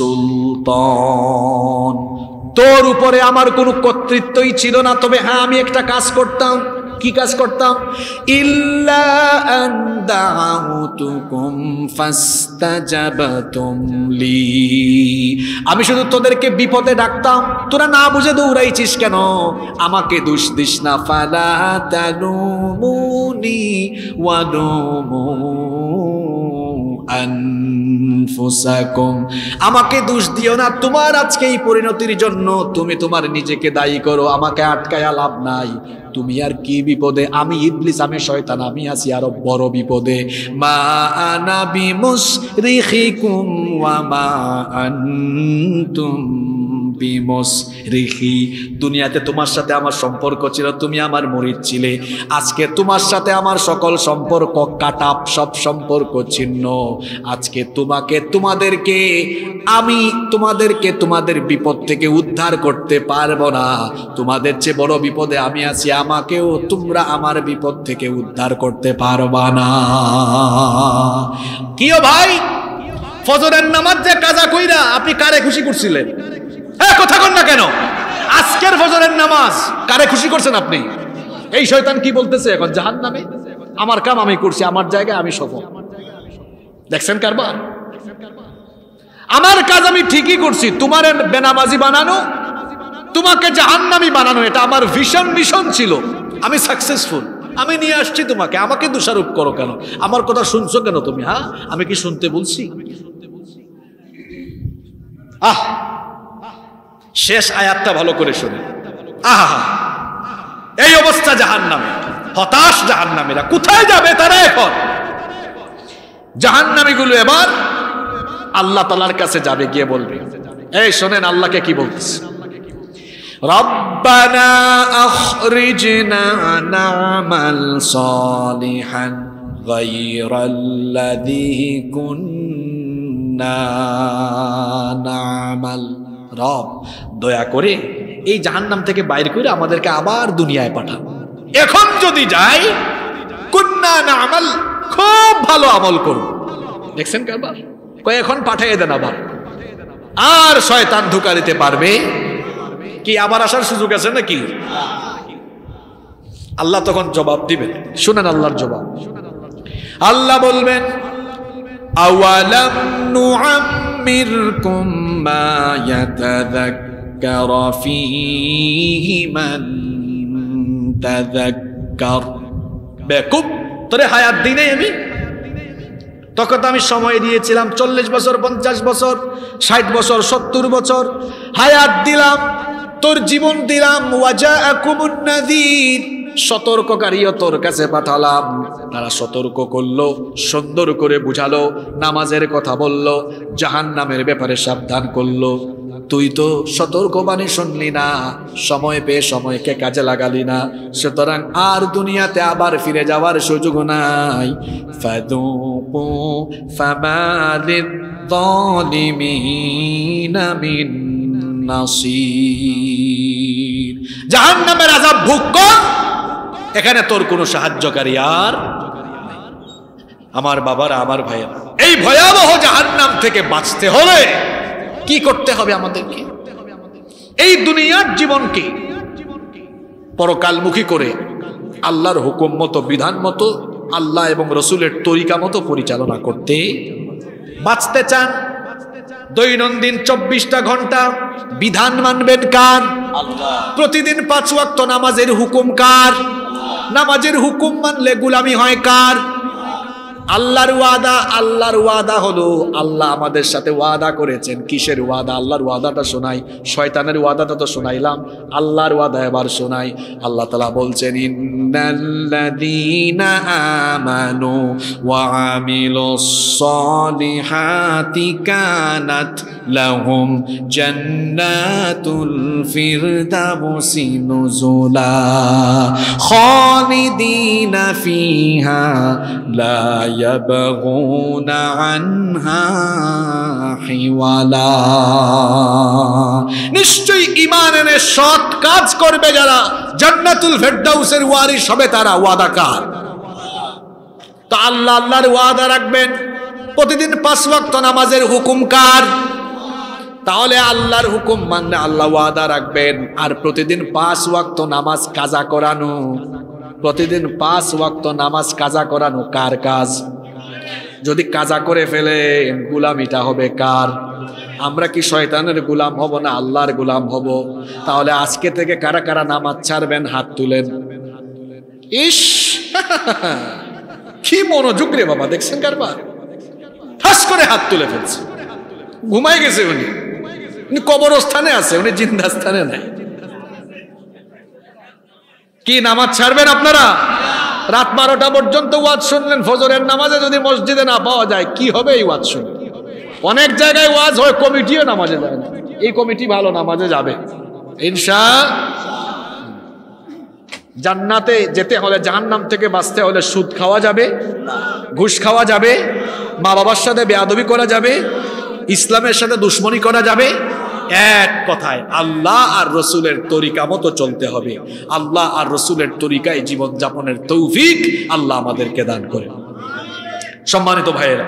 সুলতান, তোর উপরে আমার কোনো কর্তৃত্বই ছিল না। তবে হ্যাঁ, আমি একটা কাজ করতাম। কি কাজ করতাম? ইল্লা আন দাউতুকুম ফাস্তাজাবাতুম লি, আমি শুধু তোদেরকে বিপদে ডাকতাম, তোরা না বুঝে দৌড়াইছিস কেন? আমাকে দোষ দিস না। ফালা তালুমুনি ওয়া লুমু আনফুসাকুম, আমাকে দোষ দিও না তোমার আজকে এই পরিণতির জন্য, তুমি তোমার নিজেকে দায়ী করো, আমাকে আটকায়া লাভ নাই। তুমি আর কি বিপদে, আমি ইবলিস, আমি শয়তান, আমি আছি আরো বড় বিপদে। মা আনা বিমুসরিখিকুম ওয়া মা আনতুম বিমুসরিখি, দুনিয়াতে তোমার সাথে আমার সম্পর্ক ছিল, তুমি আমার মুরিদ ছিলে, আজকে তোমার সাথে আমার সকল সম্পর্ক কাটাপ, সব সম্পর্ক ছিন্ন। আজকে তোমাকে তোমাদেরকে আমি তোমাদেরকে তোমাদের বিপদ থেকে উদ্ধার করতে পারবো না, তোমাদের চেয়ে বড় বিপদে আমি আছি, আমাকেও তোমরা আমার বিপদ থেকে উদ্ধার করতে পারবা না। কিও ভাই, ফজরের নামাজ যে কাজা কইরা আপনি কারে খুশি করছিলেন? হ্যাঁ, কথা কন না কেন? আজকের ফজরের নামাজ কারে খুশি করছেন আপনি? এই শয়তান কি বলতেছে এখন? জাহান্নামে। আমার কাম আমি করছি, আমার জায়গায় আমি সফল। দেখছেন কারবার? আমার কাজ আমি ঠিকই করছি, তোমার বেনামাজি বানানো, তোমাকে জাহান্নামী বানানো, এটা আমার ভীষণ ভীষণ ছিল। আমি সাকসেসফুল, আমি নিয়ে আসছি তোমাকে, আমাকে দোষারোপ করো কেন? আমার কথা শুনছো কেন তুমি? হ্যাঁ, আমি কি শুনতে বলছি? আহ, শেষ আয়াতটা ভালো করে শুনে। আহা, এই অবস্থা জাহান্নামে, হতাশ জাহান্নামীরা। কোথায় যাবে তারা এখন? জাহান্নামীগুলো এবার আল্লাহ তাআলার কাছে যাবে, গিয়ে বলবে, এই শোনেন আল্লাহকে কি বলতেছে, রব্বানা আখরিজনা না'মাল সালিহান গায়রাল্লাযী কুন্না না'মাল। রব, দয়া করে এই জাহান্নাম থেকে বাইর করে আমাদেরকে আবার দুনিয়ায় পাঠান। এখন যদি যাই, কুন্না না'মাল, খুব ভালো আমল করব। দেখছেন কারবার? কয় এখন পাঠিয়ে দেন আবার। আর শয়তান ধোঁকা দিতে পারবে কি? আবার আসার সুযোগ আছে নাকি? আল্লাহ তখন জবাব দিবেন। শুনেন আল্লাহর জবাব। আল্লাহ বলবেন, আওয়ালাম নুআম্মিরকুম মা ইয়াতাযাক্কারু ফীহি মান তাযাক্কার। বেকুব, তোরে হায়াত দিই নাই আমি? তখন তো আমি সময় দিয়েছিলাম চল্লিশ বছর, পঞ্চাশ বছর, ষাট বছর, সত্তর বছর হায়াত দিলাম, তোর জীবন দিলাম। ওয়াজাআকুমুন নাযীর, সতর্ককারীও তোর কাছে পাঠালাম। তারা সতর্ক করলো, সুন্দর করে বুঝালো, নামাজের কথা বললো, জাহান্নামের ব্যাপারে সাবধান করলো। তুই তো সতর্কবাণী শুনলি না, সময় পেয়ে সময়কে কাজে লাগালি না, সুতরাং আর দুনিয়াতে আবার ফিরে যাওয়ার সুযোগ নাই। ফাযুকু ফামা লিয-যালিমিনা মিন নাসীর। জাহান্নামের আযাব ভোগ কর, এখানে তোর কোনো সাহায্যকারী আর আমার বাবারা, আমার ভাইয়েরা, এই ভয়াবহ জাহান্নাম থেকে বাঁচতে হলে কি করতে হবে আমাদেরকে? এই দুনিয়ার জীবনকে পরকালমুখী করে আল্লাহর হুকুম মতো, বিধান মতো, আল্লাহ এবং রসুলের তরিকা মতো পরিচালনা করতে। বাঁচতে চান? দৈনন্দিন চব্বিশটা ঘন্টা বিধান মানবেন কার? আল্লাহ। প্রতিদিন পাঁচ ওয়াক্ত নামাজের হুকুম কার? নামাজের হুকুম মানলে গোলামি হয় কার? আল্লাহর ওয়াদা। আল্লাহর ওয়াদা হলো, আল্লাহ আমাদের সাথে ওয়াদা করেছেন। কিসের ওয়াদা? আল্লাহর ওয়াদাটা শোনাই, শয়তানের ওয়াদাটা তো শোনাইলাম, আল্লাহর ওয়াদা এবার শোনাই। আল্লাহ তাআলা বলছেন, ইন্নাল্লাযীনা আমানু ওয়া আমিলুস সালিহাতি কানাত লাহুম জান্নাতুল ফিরদাউসি নুজুলা খালিদিনা ফিহা লা ইয়াবগুনা আনহা হিওয়ালা। নিশ্চয়ই ঈমান এনে সৎ কাজ করবে যারা, জান্নাতুল ফিরদাউসের ওয়ারিস হবে তারা। ওয়াদা কার? তো আল্লাহ আল্লাহর ওয়াদা রাখবেন। প্রতিদিন পাঁচ ওয়াক্ত নামাজের হুকুম কার? তাহলে আল্লাহর হুকুম মানলে আল্লাহ ওয়াদা রাখবেন। আর প্রতিদিন পাঁচ ওয়াক্ত নামাজ কাজা করানো, প্রতিদিন পাঁচ ওয়াক্ত নামাজ কাজা করানো কার কাজ? যদি কাজা করে ফেলেন, গোলামিটা হবে কার? আমরা কি শয়তানের গোলাম হব না আল্লাহর গোলাম হব? তাহলে আজকে থেকে কারা কারা নামাজ ছাড়বেন? হাত তুলেন। ইস, কি মনোযোগ রে বাবা! দেখছেন কারবার? ঠাস করে হাত তুলে ফেলছে। ঘুমাই গেছে উনি, উনি কবরস্থানে আছে, উনি জিন্দাস্থানে নাই। কি নামাজ ছাড়বেন আপনারা? রাত বারোটা পর্যন্ত ওয়াজ শুনলেন, ফজরের নামাজে যদি মসজিদে না পাওয়া যায় কি হবে? এই ওয়াজ শুনে অনেক জায়গায় ওয়াজ হয়, কমিটিও নামাজে যায় না। এই কমিটি ভালো, নামাজে যাবে ইনশাআল্লাহ। জান্নাতে যেতে হলে, জাহান্নাম থেকে বাঁচতে হলে সুদ খাওয়া যাবে, ঘুষ খাওয়া যাবে, মা বাবার সাথে বেয়াদবি করা যাবে, ইসলামের সাথে দুশ্মনী করা যাবে। এক কথায় আল্লাহ আর রসুলের তরিকা মতো চলতে হবে। আল্লাহ আর রসুলের তরিকায় জীবন যাপনের তৌফিক আল্লাহ আমাদেরকে দান করে। সম্মানিত ভাইয়েরা,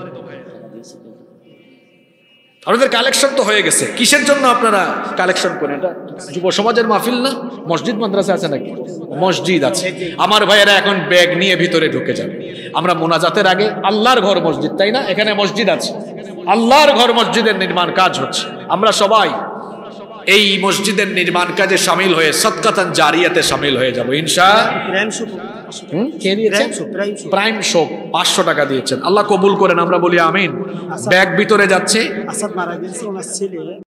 আমাদের কালেকশন তো হয়ে গেছে। কিসের জন্য আপনারা কালেকশন করেন? এটা যুব সমাজের মাহফিল না? মসজিদ মাদ্রাসা আছে নাকি? মসজিদ আছে। আমার ভাইয়েরা এখন ব্যাগ নিয়ে ভিতরে ঢুকে যাবে। আমরা মোনাজাতের আগে, আল্লাহর ঘর মসজিদ, তাই না? এখানে মসজিদ আছে, আল্লাহর ঘর মসজিদের নির্মাণ কাজ হচ্ছে। আমরা সবাই এই মসজিদের নির্মাণ কাজে শামিল হয়ে সদকাতান জারিয়াতে শামিল হয়ে যাব ইনশাআল্লাহ। প্রাইম শপ পাঁচশো টাকা দিয়েছেন, আল্লাহ কবুল করেন, আমরা বলি আমিন। ব্যাগ ভিতরে যাচ্ছে।